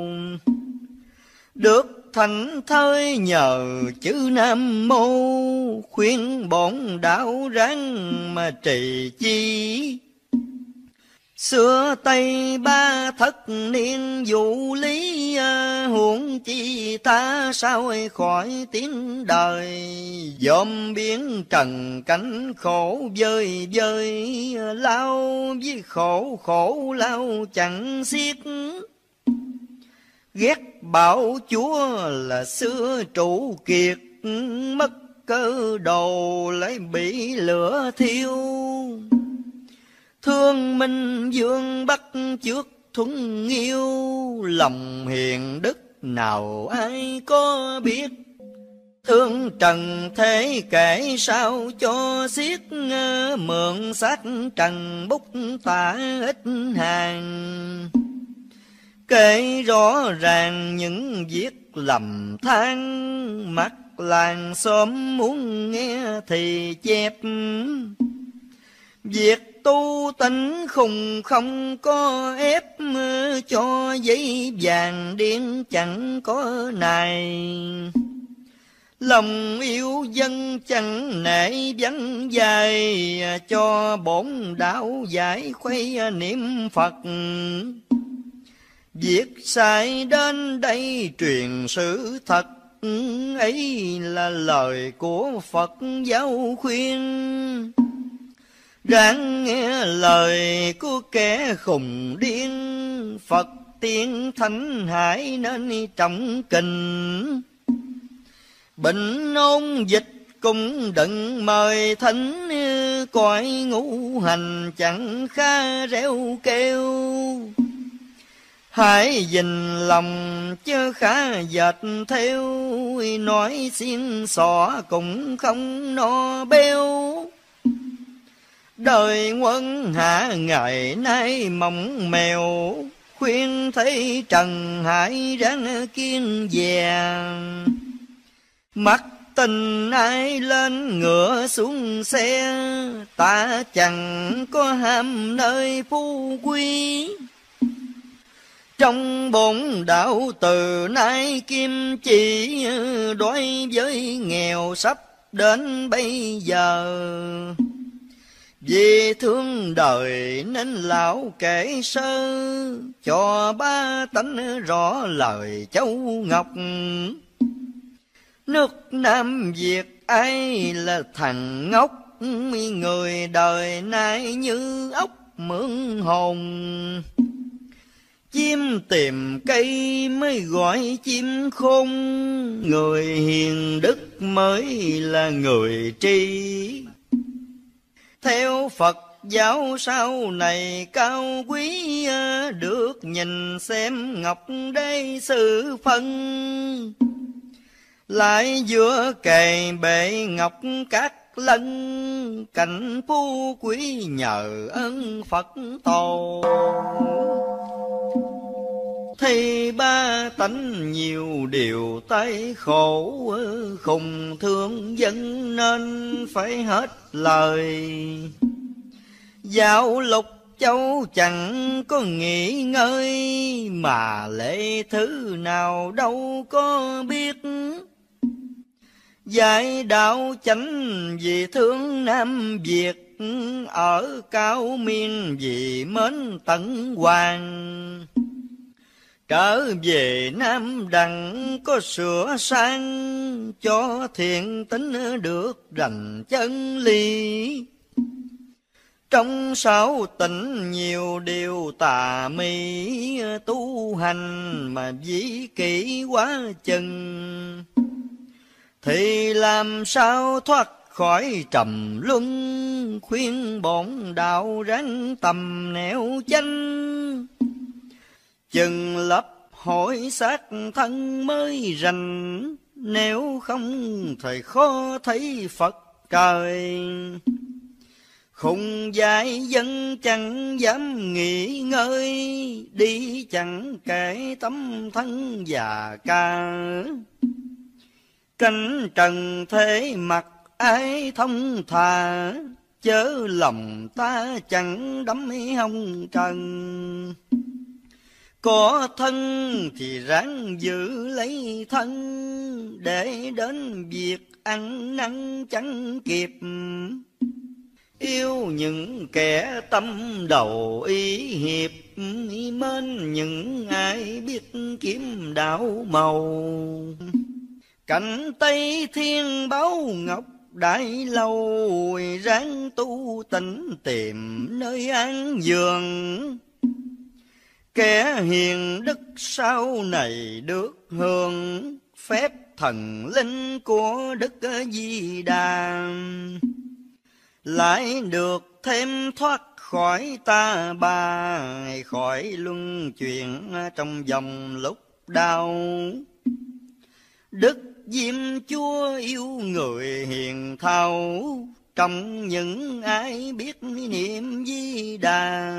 Được thành thơi nhờ chữ Nam Mô, khuyên bổn đạo ráng mà trì chi. Xưa Tây ba thất niên vũ lý, huống chi ta sao khỏi tiếng đời. Dòm biển trần cánh khổ vơi vơi, lao với khổ khổ lao chẳng xiết. Ghét bảo Chúa là xưa trụ kiệt, mất cơ đồ lại bị lửa thiêu. Thương Minh Vương bắt trước thuần nghiêu, lòng hiền đức nào ai có biết. Thương trần thế kể sao cho xiết, mượn sách trần bút tả ít hàng. Kể rõ ràng những việc lầm than, mắt làng xóm muốn nghe thì chép. Việc tu tịnh khùng không có ép, cho giấy vàng điên chẳng có này. Lòng yêu dân chẳng nể vắng dài, cho bổn đạo giải khuây niệm Phật. Việc sai đến đây truyền sự thật, ấy là lời của Phật giáo khuyên. Ráng nghe lời của kẻ khùng điên, Phật tiên thánh hải nên trọng kình. Bệnh ôn dịch cũng đừng mời thánh, cõi ngũ hành chẳng khá reo kêu. Hãy dình lòng chứ khá dệt theo, nói xiên xỏ cũng không no béo. Đời quân hạ ngày nay mỏng mèo, khuyên thấy trần hải ráng kiên dè. Mắt tình ai lên ngựa xuống xe, ta chẳng có ham nơi phú quý. Trong bổn đạo từ nay kim chỉ, đối với nghèo sắp đến bây giờ. Vì thương đời nên lão kể sơ, cho ba tánh rõ lời Châu Ngọc. Nước Nam Việt ai là thằng ngốc, người đời nay như ốc mượn hồn. Chim tìm cây mới gọi chim khôn, người hiền đức mới là người tri. Theo Phật giáo sau này cao quý, được nhìn xem ngọc đế sự phân. Lại giữa kề bệ ngọc các lân, cảnh phú quý nhờ ơn Phật tổ. Thì ba tánh nhiều điều tay khổ, khùng thương dân nên phải hết lời. Dạo lục châu chẳng có nghỉ ngơi, mà lễ thứ nào đâu có biết. Dạy đạo chánh vì thương Nam Việt, ở cao miên vì mến tận hoàng. Trở về Nam Đặng có sửa sang, cho thiện tính được rành chân lý. Trong sáu tỉnh nhiều điều tà mị, tu hành mà dĩ kỷ quá chừng. Thì làm sao thoát khỏi trầm luân, khuyên bổn đạo ráng tầm nẻo chánh. Chừng lập hỏi xác thân mới rành, nếu không thời khó thấy Phật trời. Khùng dại dân chẳng dám nghỉ ngơi, đi chẳng kể tấm thân già ca. Cánh trần thế mặt ai thông thà, chớ lòng ta chẳng đắm hông trần. Có thân thì ráng giữ lấy thân, để đến việc ăn năn chẳng kịp. Yêu những kẻ tâm đầu ý hiệp, mến những ai biết kiếm đạo màu. Cảnh Tây Thiên Báo Ngọc Đại Lâu, ráng tu tịnh tìm nơi an giường. Kẻ hiền đức sau này được hưởng, phép thần linh của Đức Di Đà. Lại được thêm thoát khỏi ta bà, khỏi luân chuyển trong vòng lúc đau. Đức Diêm Chúa yêu người hiền thao, trong những ai biết niệm Di Đà.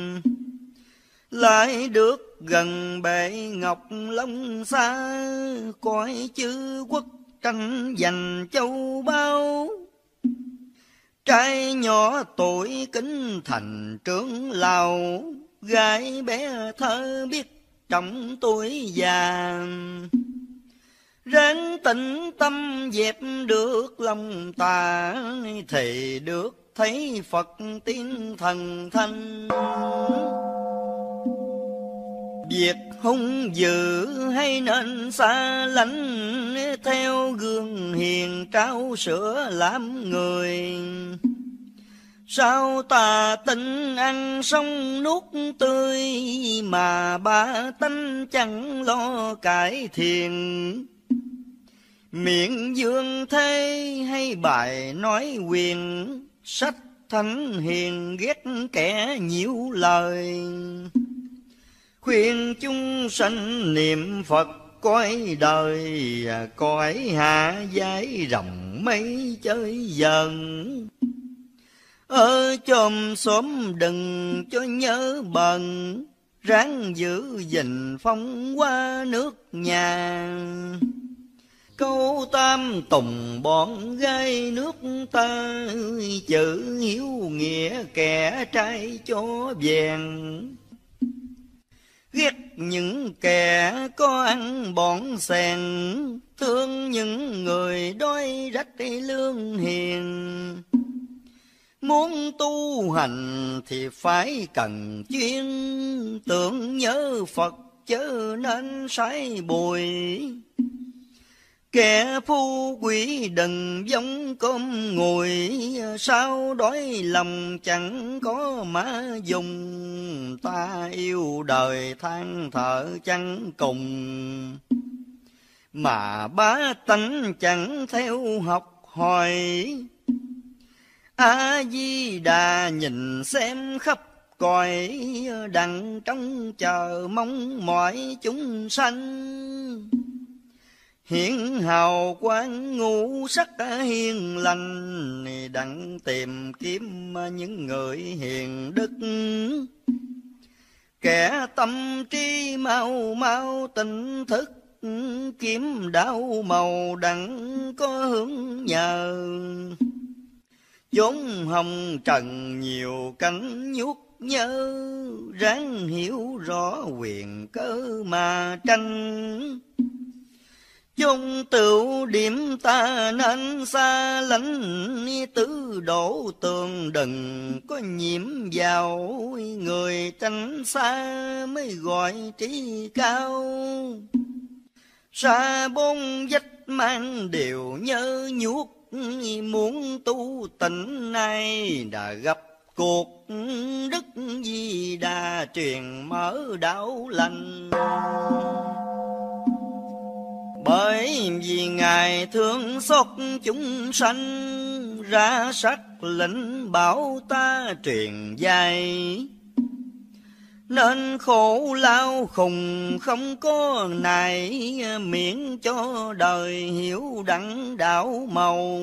Lại được gần bệ ngọc long xa, cõi chư quốc tranh giành châu báu. Trai nhỏ tuổi kính thành trưởng lão, gái bé thơ biết trọng tuổi già. Ráng tĩnh tâm dẹp được lòng tà, thì được thấy Phật tiên thần thanh. Việc hung dữ hay nên xa lánh, theo gương hiền trao sữa làm người. Sao tà tình ăn xong nuốt tươi, mà ba tánh chẳng lo cải thiện. Miệng dương thế hay bài nói quyền, sách thánh hiền ghét kẻ nhiễu lời. Khuyên chúng sanh niệm Phật coi đời, cõi hạ giải rộng mấy chơi dần. Ở chòm xóm đừng cho nhớ bần, ráng giữ gìn phong qua nước nhà. Câu tam tùng bọn gái nước ta, chữ hiếu nghĩa kẻ trai cho vẹn. Ghét những kẻ có ăn bỏng xèn, thương những người đói rách lương hiền. Muốn tu hành thì phải cần chuyên, tưởng nhớ Phật chớ nên sái bùi. Kẻ phu quỷ đừng giống cơm ngùi, sao đói lòng chẳng có má dùng. Ta yêu đời than thở chẳng cùng, mà bá tánh chẳng theo học hỏi. A-di-đà nhìn xem khắp cõi, đặng trong chờ mong mọi chúng sanh. Hiển hào quang ngũ sắc hiền lành, đặng tìm kiếm những người hiền đức. Kẻ tâm trí mau mau tỉnh thức, kiếm đạo màu đặng có hướng nhờ. Chốn hồng trần nhiều cánh nhút nhớ, ráng hiểu rõ quyền cơ mà tranh. Chung tựu điểm ta nên xa lánh, tứ đổ tường đừng có nhiễm vào. Người tránh xa mới gọi trí cao, xa bốn vách mang đều nhớ nhuốc. Muốn tu tịnh này đã gặp cuộc, Đức Di Đà truyền mở đạo lành. Bởi vì Ngài thương xót chúng sanh, ra sắc lệnh bảo ta truyền dạy. Nên khổ lao khùng không có này, miễn cho đời hiểu đặng đạo màu.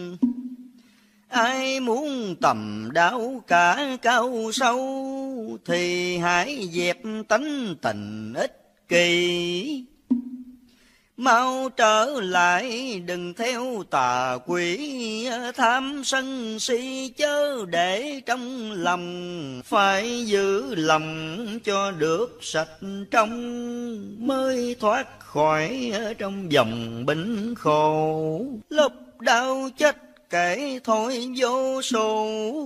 Ai muốn tầm đạo cả cao sâu, thì hãy dẹp tánh tình ích kỷ. Mau trở lại đừng theo tà quỷ, tham sân si chớ để trong lòng. Phải giữ lòng cho được sạch trong, mới thoát khỏi trong vòng bệnh khổ. Lúc đau chết kể thôi vô số,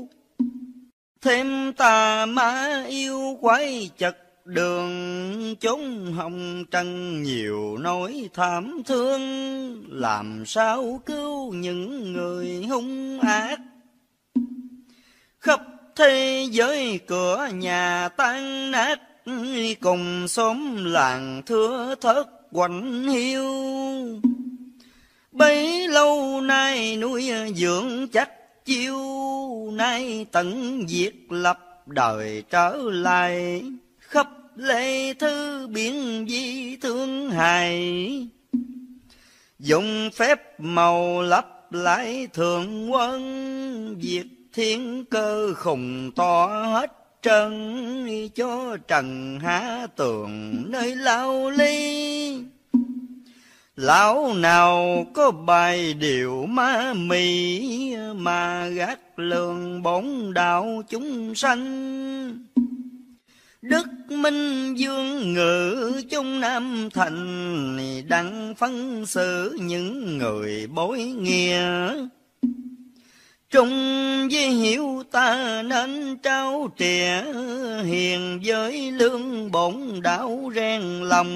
thêm tà ma yêu quái chật đường. Chốn hồng trần nhiều nỗi thảm thương, làm sao cứu những người hung ác. Khắp thế giới cửa nhà tan nát, cùng xóm làng thưa thớt quạnh hiu. Bấy lâu nay nuôi dưỡng chắc chiêu, nay tận diệt lập đời trở lại. Khắp lệ thư biển di thương hài, dùng phép màu lấp lại thượng quân. Việc thiên cơ khùng to hết trần, cho trần hạ tường nơi lao ly. Lão nào có bài điệu ma mị, mà gác lường bổn đạo chúng sanh. Đức Minh Vương ngự trong Nam Thành, đặng phân xử những người bối nghĩa. Trung với hiểu ta nên trao trẻ, hiền với lương bổn đạo rèn lòng.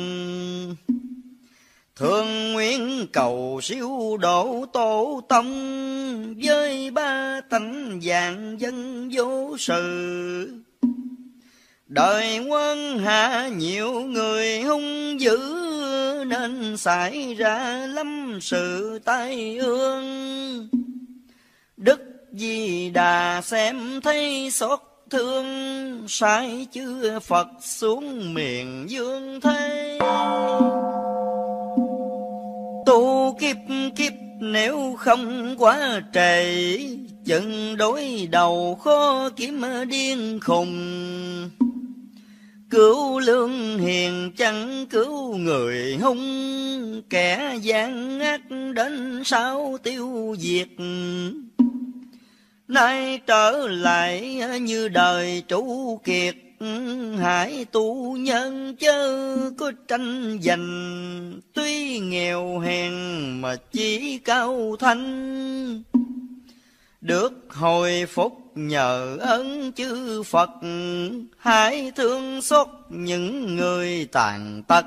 Thương nguyện cầu siêu độ tổ tông, với ba tánh vạn dân vô sự. Đời quân hạ nhiều người hung dữ, nên xảy ra lắm sự tai ương. Đức Di Đà xem thấy xót thương, sai chư Phật xuống miền dương thế. Tu kiếp kiếp nếu không quá trễ, chừng đối đầu khó kiếm điên khùng. Cứu lương hiền chẳng cứu người hung, kẻ gian ác đến sao tiêu diệt. Nay trở lại như đời trụ kiệt, hãy tu nhân chớ có tranh giành. Tuy nghèo hèn mà chỉ cao thanh, được hồi phúc nhờ ơn chư Phật. Hãy thương xót những người tàn tật,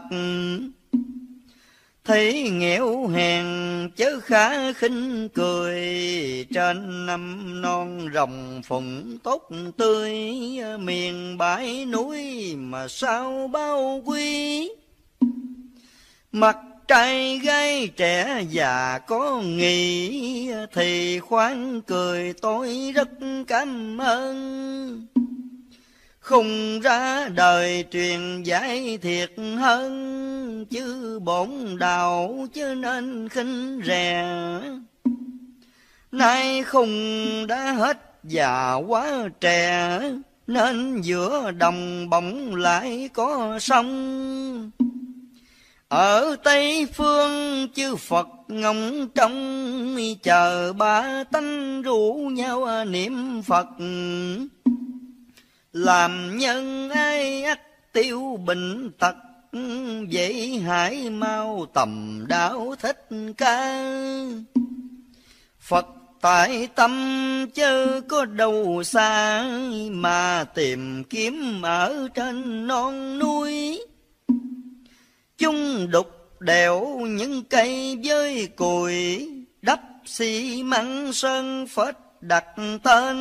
thấy nghèo hèn chớ khá khinh cười. Trên năm non rồng phụng tốt tươi, miền bãi núi mà sao bao quý. Mặt trai gái trẻ già có nghĩ, thì khoan cười tôi rất cảm ơn. Không ra đời truyền giải thiệt hơn, chứ bổn đạo chứ nên khinh rè. Nay không đã hết già quá trẻ, nên giữa đồng bỗng lại có sông. Ở Tây Phương chư Phật ngóng trông, chờ ba tánh rủ nhau niệm Phật. Làm nhân ai ắt tiêu bệnh tật, vậy hãy mau tầm đạo Thích Ca. Phật tại tâm chớ có đâu xa, mà tìm kiếm ở trên non núi. Chung đục đẽo những cây với cùi, đắp xi măng sơn phết đặt tên.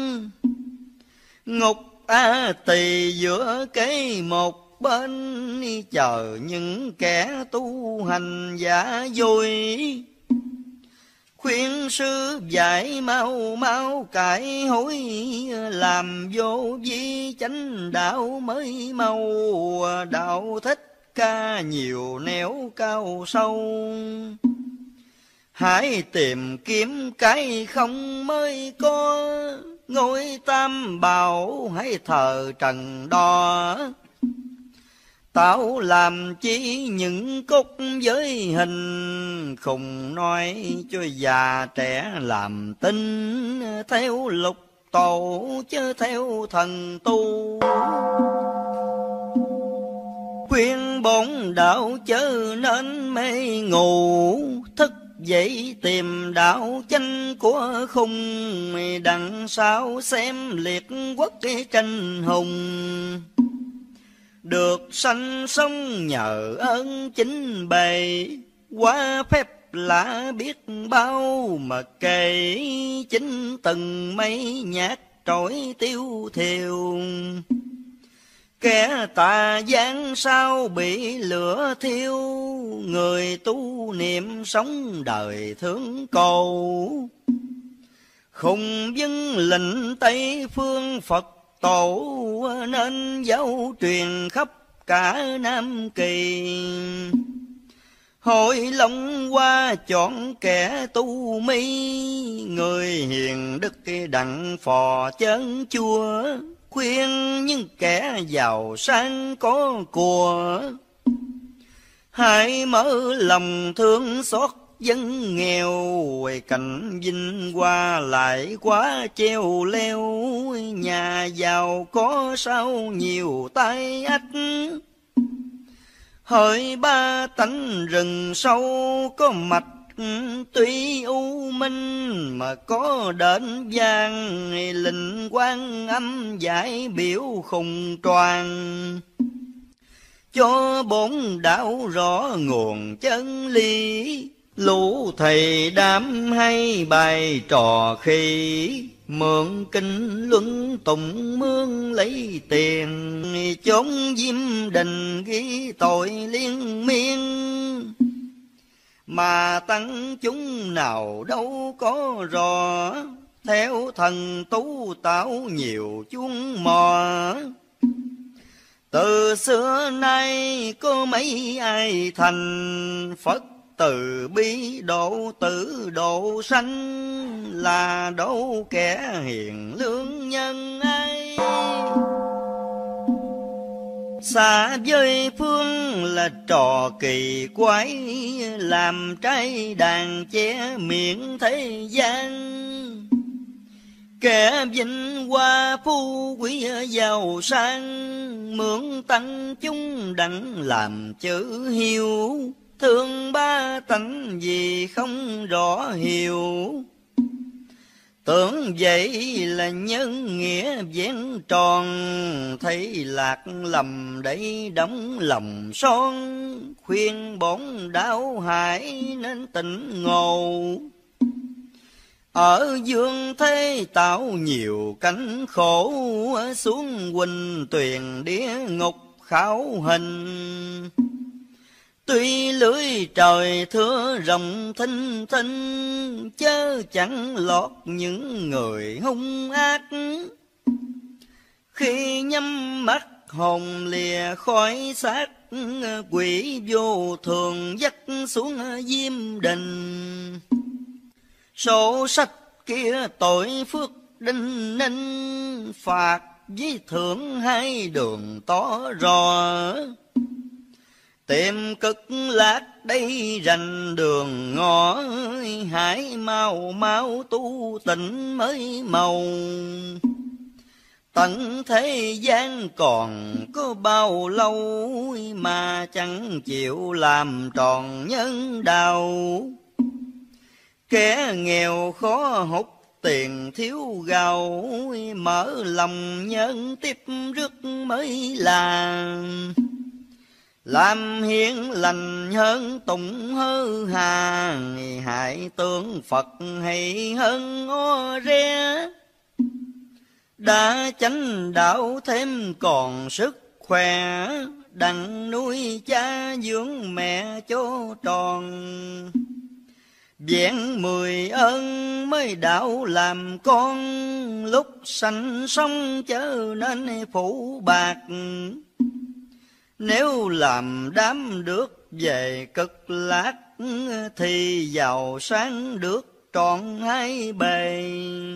Ngục A Tỳ giữa cây một bên, chờ những kẻ tu hành giả vui. Khuyên sư dạy mau mau cải hối, làm vô vi chánh đạo mới mau. Đạo Thích Ca nhiều nẻo cao sâu, hãy tìm kiếm cái không mới có. Ngôi Tam Bảo hãy thờ trần đo, tạo làm chi những cốt giới hình. Khùng nói cho già trẻ làm tin, theo lục tổ chứ theo thần tu. Khuyên bổn đạo chớ nên mê ngủ, thức dậy tìm đạo chánh của khung. Đằng sau xem liệt quốc tranh hùng, được sanh sống nhờ ơn chính bề. Quá phép lạ biết bao mà kể, chính từng mấy nhát trỗi tiêu thiêu. Kẻ tà gian sao bị lửa thiêu, người tu niệm sống đời thương cầu. Khùng dân lệnh Tây Phương Phật tổ, nên giáo truyền khắp cả Nam Kỳ. Hội Long Hoa chọn kẻ tu mi, người hiền đức đặng phò chân chua. Khuyên những kẻ giàu sang có của, hãy mở lòng thương xót dân nghèo, cảnh vinh hoa lại quá treo leo, nhà giàu có sao nhiều tai ách. Hỡi ba tánh rừng sâu có mạch, tuy u minh mà có đền vang, lệnh Quan Âm giải biểu khùng troàn, cho bốn đạo rõ nguồn chân lý. Lũ thầy đám hay bài trò khi, mượn kinh luân tụng mương lấy tiền, chốn diêm đình ghi tội liên miên. Mà tăng chúng nào đâu có rõ, theo thần tú tạo nhiều chuông mò. Từ xưa nay có mấy ai thành, Phật từ bi độ tử độ sanh, là đâu kẻ hiền lương nhân ai. Xa với phương là trò kỳ quái, làm trái đàn che miệng thế gian. Kẻ vinh hoa phú quý giàu sang, mượn tăng chúng đặng làm chữ hiếu. Thương ba tánh gì không rõ hiểu, tưởng vậy là nhân nghĩa vẹn tròn. Thấy lạc lầm để đóng lòng son, khuyên bổn đạo hãy nên tỉnh ngộ. Ở dương thế tạo nhiều cánh khổ, xuống huỳnh tuyền địa ngục khảo hình. Tuy lưới trời thưa rộng thinh thinh, chớ chẳng lọt những người hung ác. Khi nhắm mắt hồn lìa khỏi xác, quỷ vô thường dắt xuống diêm đình. Sổ sách kia tội phước đinh ninh, phạt với thưởng hai đường tỏ rõ. Tìm cực lạc đây rành đường ngõ, hãy mau mau tu tịnh mới màu. Tận thế gian còn có bao lâu, mà chẳng chịu làm tròn nhân đạo. Kẻ nghèo khó hút tiền thiếu gạo, mở lòng nhân tiếp rước mới làm. Làm hiền lành hơn tụng hơ hà, hại tướng Phật hay hơn o re. Đã chánh đạo thêm còn sức khỏe, đặng nuôi cha dưỡng mẹ cho tròn. Vẹn mười ơn mới đạo làm con, lúc sanh sống chớ nên phụ bạc. Nếu làm đám được về cực lạc, thì giàu sáng được trọn hai bề.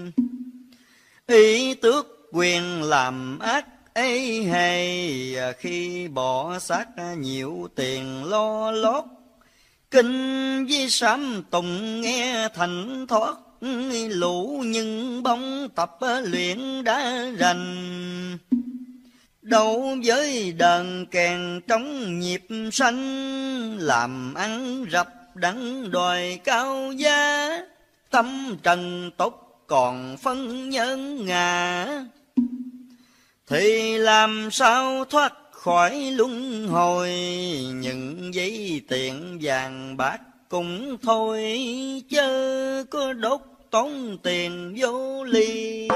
Ý tước quyền làm ác ê hề, khi bỏ xác nhiều tiền lo lót. Kinh với sám tùng nghe thành thoát, lũ nhưng bóng tập luyện đã rành. Đâu với đờn kèn trong nhịp sanh, làm ăn rập đắng đòi cao giá. Tâm trần tốt còn phân nhân ngã, thì làm sao thoát khỏi luân hồi. Những giấy tiền vàng bạc cũng thôi, chớ có đốt tốn tiền vô lý.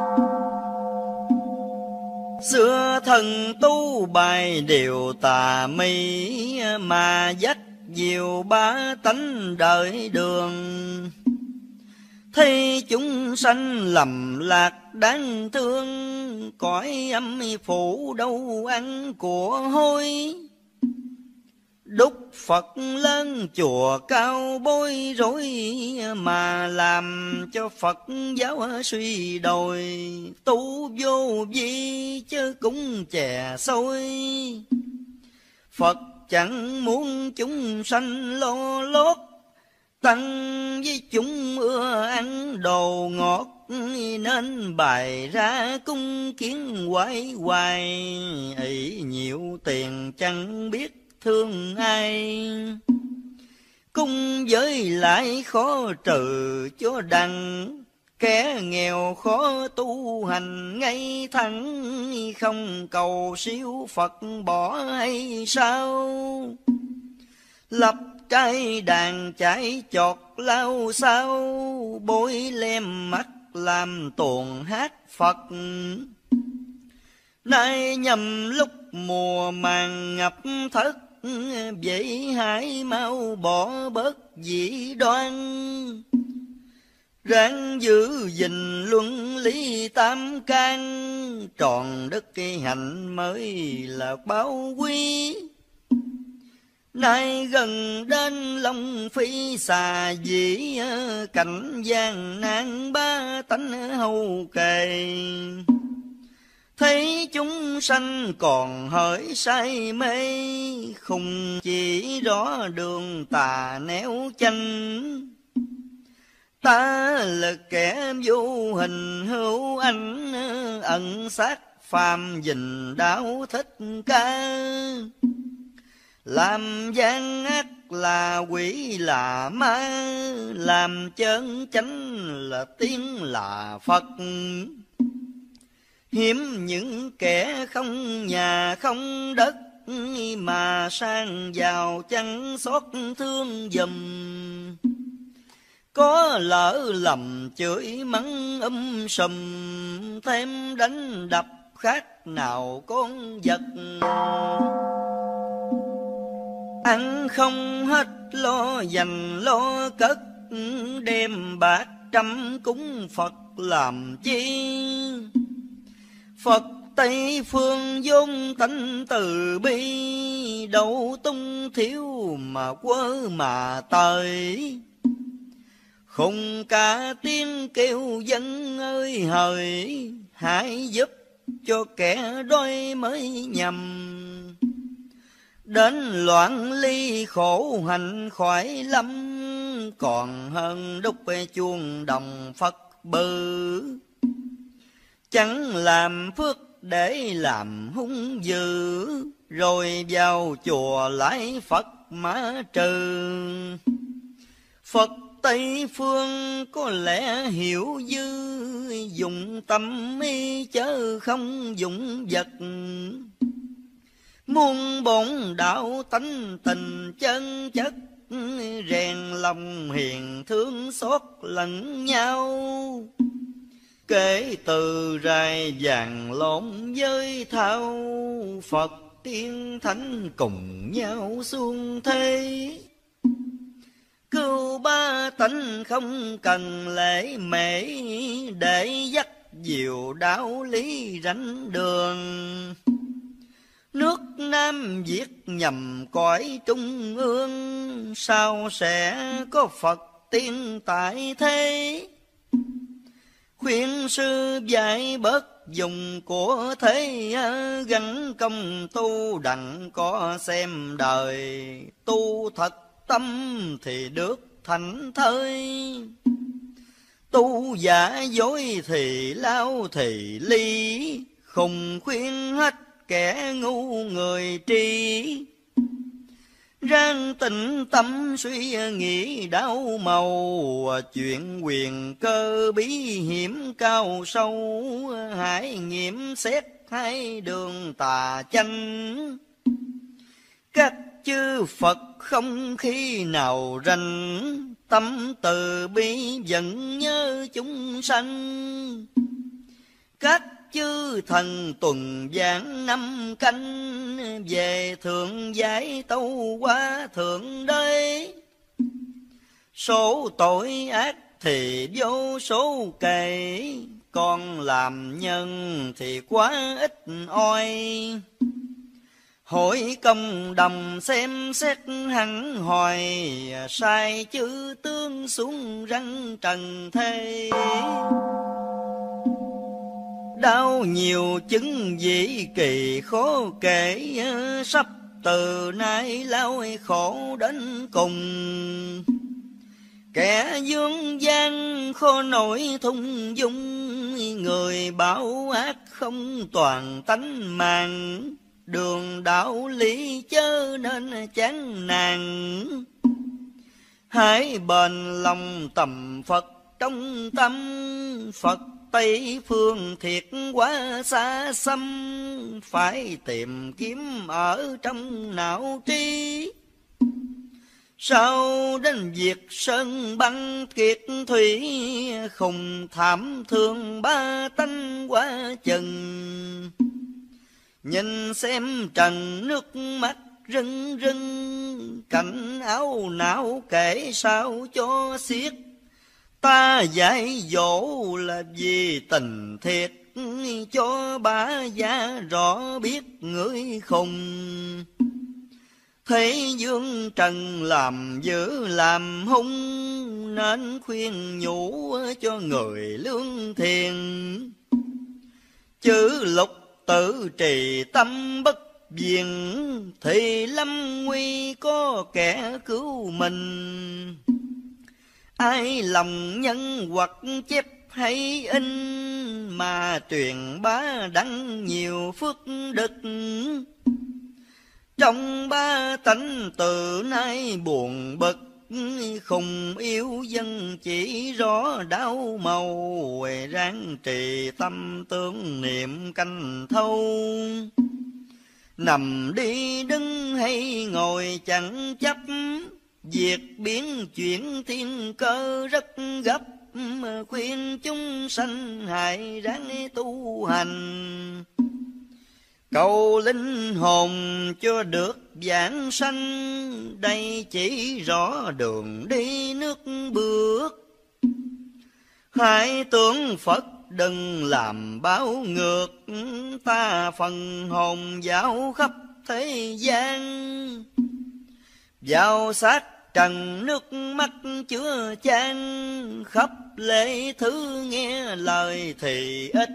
Xưa thần tu bài điều tà mị, mà dắt diệu ba tánh đời đường. Thấy chúng sanh lầm lạc đáng thương, cõi âm phủ đâu ăn của hôi. Đúc Phật lớn chùa cao bối rối, mà làm cho Phật giáo suy đồi. Tu vô vi chứ cũng chè xôi, Phật chẳng muốn chúng sanh lo lót, tăng với chúng ưa ăn đồ ngọt, nên bày ra cung kiến hoài hoài, ỷ nhiều tiền chẳng biết thương ai. Cung giới lại khó trừ cho đặng, kẻ nghèo khó tu hành ngay thẳng, không cầu siêu Phật bỏ hay sao? Lập trai đàn chạy chọt lao sao, bôi lem mắt làm tuồng hát Phật. Nay nhằm lúc mùa màng ngập thất, vậy hãy mau bỏ bớt dị đoan. Ráng giữ gìn luân lý tam can, tròn đất cây hạnh mới là báo quý. Nay gần đến Long Phi xà dĩ, cảnh gian nan ba tánh hầu kề. Thấy chúng sanh còn hỡi say mê, không chỉ rõ đường tà néo chanh. Ta là kẻ vô hình hữu ảnh, ẩn sát phàm dình đạo thích ca. Làm gian ác là quỷ là ma, làm chân chánh là tiên là Phật. Hiếm những kẻ không nhà không đất, mà sang giàu chẳng xót thương giùm. Có lỡ lầm chửi mắng um sùm, thêm đánh đập khác nào con vật. Ăn không hết lo dành lo cất, đem bạc trăm cúng Phật làm chi? Phật Tây phương vốn tánh từ bi, đâu tung thiếu mà quơ mà tới. Khùng cả tiếng kêu dân ơi hời, hãy giúp cho kẻ đói mới nhầm. Đến loạn ly khổ hạnh khỏi lắm, còn hơn đúc chuông đồng Phật bự. Chẳng làm phước để làm hung dữ, rồi vào chùa lại Phật mã trừ. Phật Tây phương có lẽ hiểu dư, dùng tâm ý chớ không dùng vật. Muôn bổn đạo tánh tình chân chất, rèn lòng hiền thương xót lẫn nhau. Kể từ rài vàng lộn với thao, Phật tiên thánh cùng nhau xuống thế. Cứu ba tánh không cần lễ mễ, để dắt diệu đạo lý rảnh đường. Nước Nam Việt nhằm cõi trung ương, sao sẽ có Phật tiên tại thế? Khuyên sư dạy bớt dùng của thế, gắn công tu đặng có xem đời. Tu thật tâm thì được thành thơi, tu giả dối thì lao thì ly. Khùng khuyên hết kẻ ngu người tri, ráng tĩnh tâm suy nghĩ đau màu. Chuyện quyền cơ bí hiểm cao sâu, hãy nghiệm xét hai đường tà chánh. Các chư Phật không khi nào rành, tâm từ bi vẫn nhớ chúng sanh. Các chư thần tuần giảng năm canh, về thượng giải tâu qua thượng đế. Số tội ác thì vô số kể, còn làm nhân thì quá ít oi. Hội công đồng xem xét hẳn hoài, sai chữ tướng xuống răng trần thế. Đau nhiều chứng dĩ kỳ khó kể, sắp từ nay lao khổ đến cùng. Kẻ dương gian khó nổi thung dung, người bảo ác không toàn tánh mạng. Đường đạo lý chớ nên chán nản, hãy bền lòng tầm Phật trong tâm. Phật Tây phương thiệt quá xa xăm, phải tìm kiếm ở trong não trí. Sau đến việc sơn băng kiệt thủy, khùng thảm thương ba tánh quá chừng. Nhìn xem trần nước mắt rưng rưng, cảnh áo não kể sao cho xiết. Ta dạy dỗ là vì tình thiệt, cho bá gia rõ biết người khùng. Thế dương trần làm dữ làm hung, nên khuyên nhủ cho người lương thiền. Chữ lục tự trì tâm bất viền, thì lâm nguy có kẻ cứu mình. Ai lòng nhân hoặc chép hay in, mà truyền bá đăng nhiều phước đức. Trong ba tánh từ nay buồn bực, khùng yêu dân chỉ rõ đau màu. Ráng trì tâm tương niệm canh thâu, nằm đi đứng hay ngồi chẳng chấp. Việc biến chuyển thiên cơ rất gấp, khuyên chúng sanh hãy ráng tu hành. Cầu linh hồn cho được vãng sanh, đây chỉ rõ đường đi nước bước. Hãy tưởng Phật đừng làm báo ngược, ta phần hồn dạo khắp thế gian. Vào sát trần nước mắt chứa chan, khắp lễ thứ nghe lời thì ít.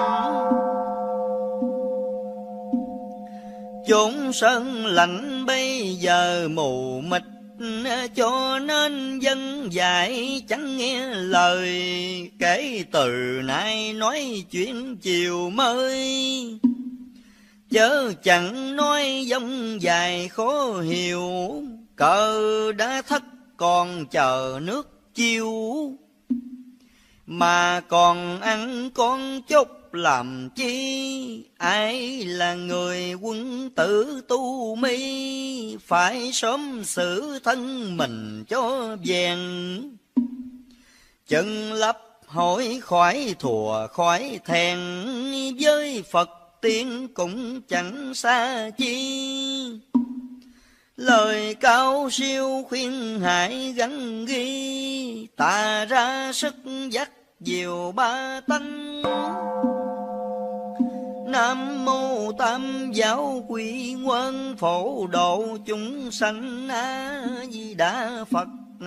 Chốn sơn lạnh bây giờ mù mịt, cho nên dân dạy chẳng nghe lời. Kể từ nay nói chuyện chiều mới, chớ chẳng nói dông dài khó hiểu. Cờ đã thất còn chờ nước chiêu, mà còn ăn con chốt làm chi. Ai là người quân tử tu mi, phải sớm xử thân mình cho vẹn. Chân lấp hỏi khỏi thùa khỏi thèn, với Phật tiên cũng chẳng xa chi. Lời cao siêu khuyên hãy gắn ghi, ta ra sức dắt diệu ba tánh. Nam mô Tam Giáo Quy Nguyên phổ độ chúng sanh, A Di Đà Phật.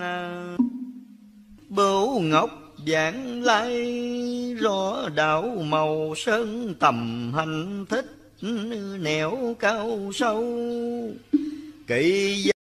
Bửu ngọc giảng lai, rõ đạo màu sơn tầm hành thích. Nẻo cao sâu kỳ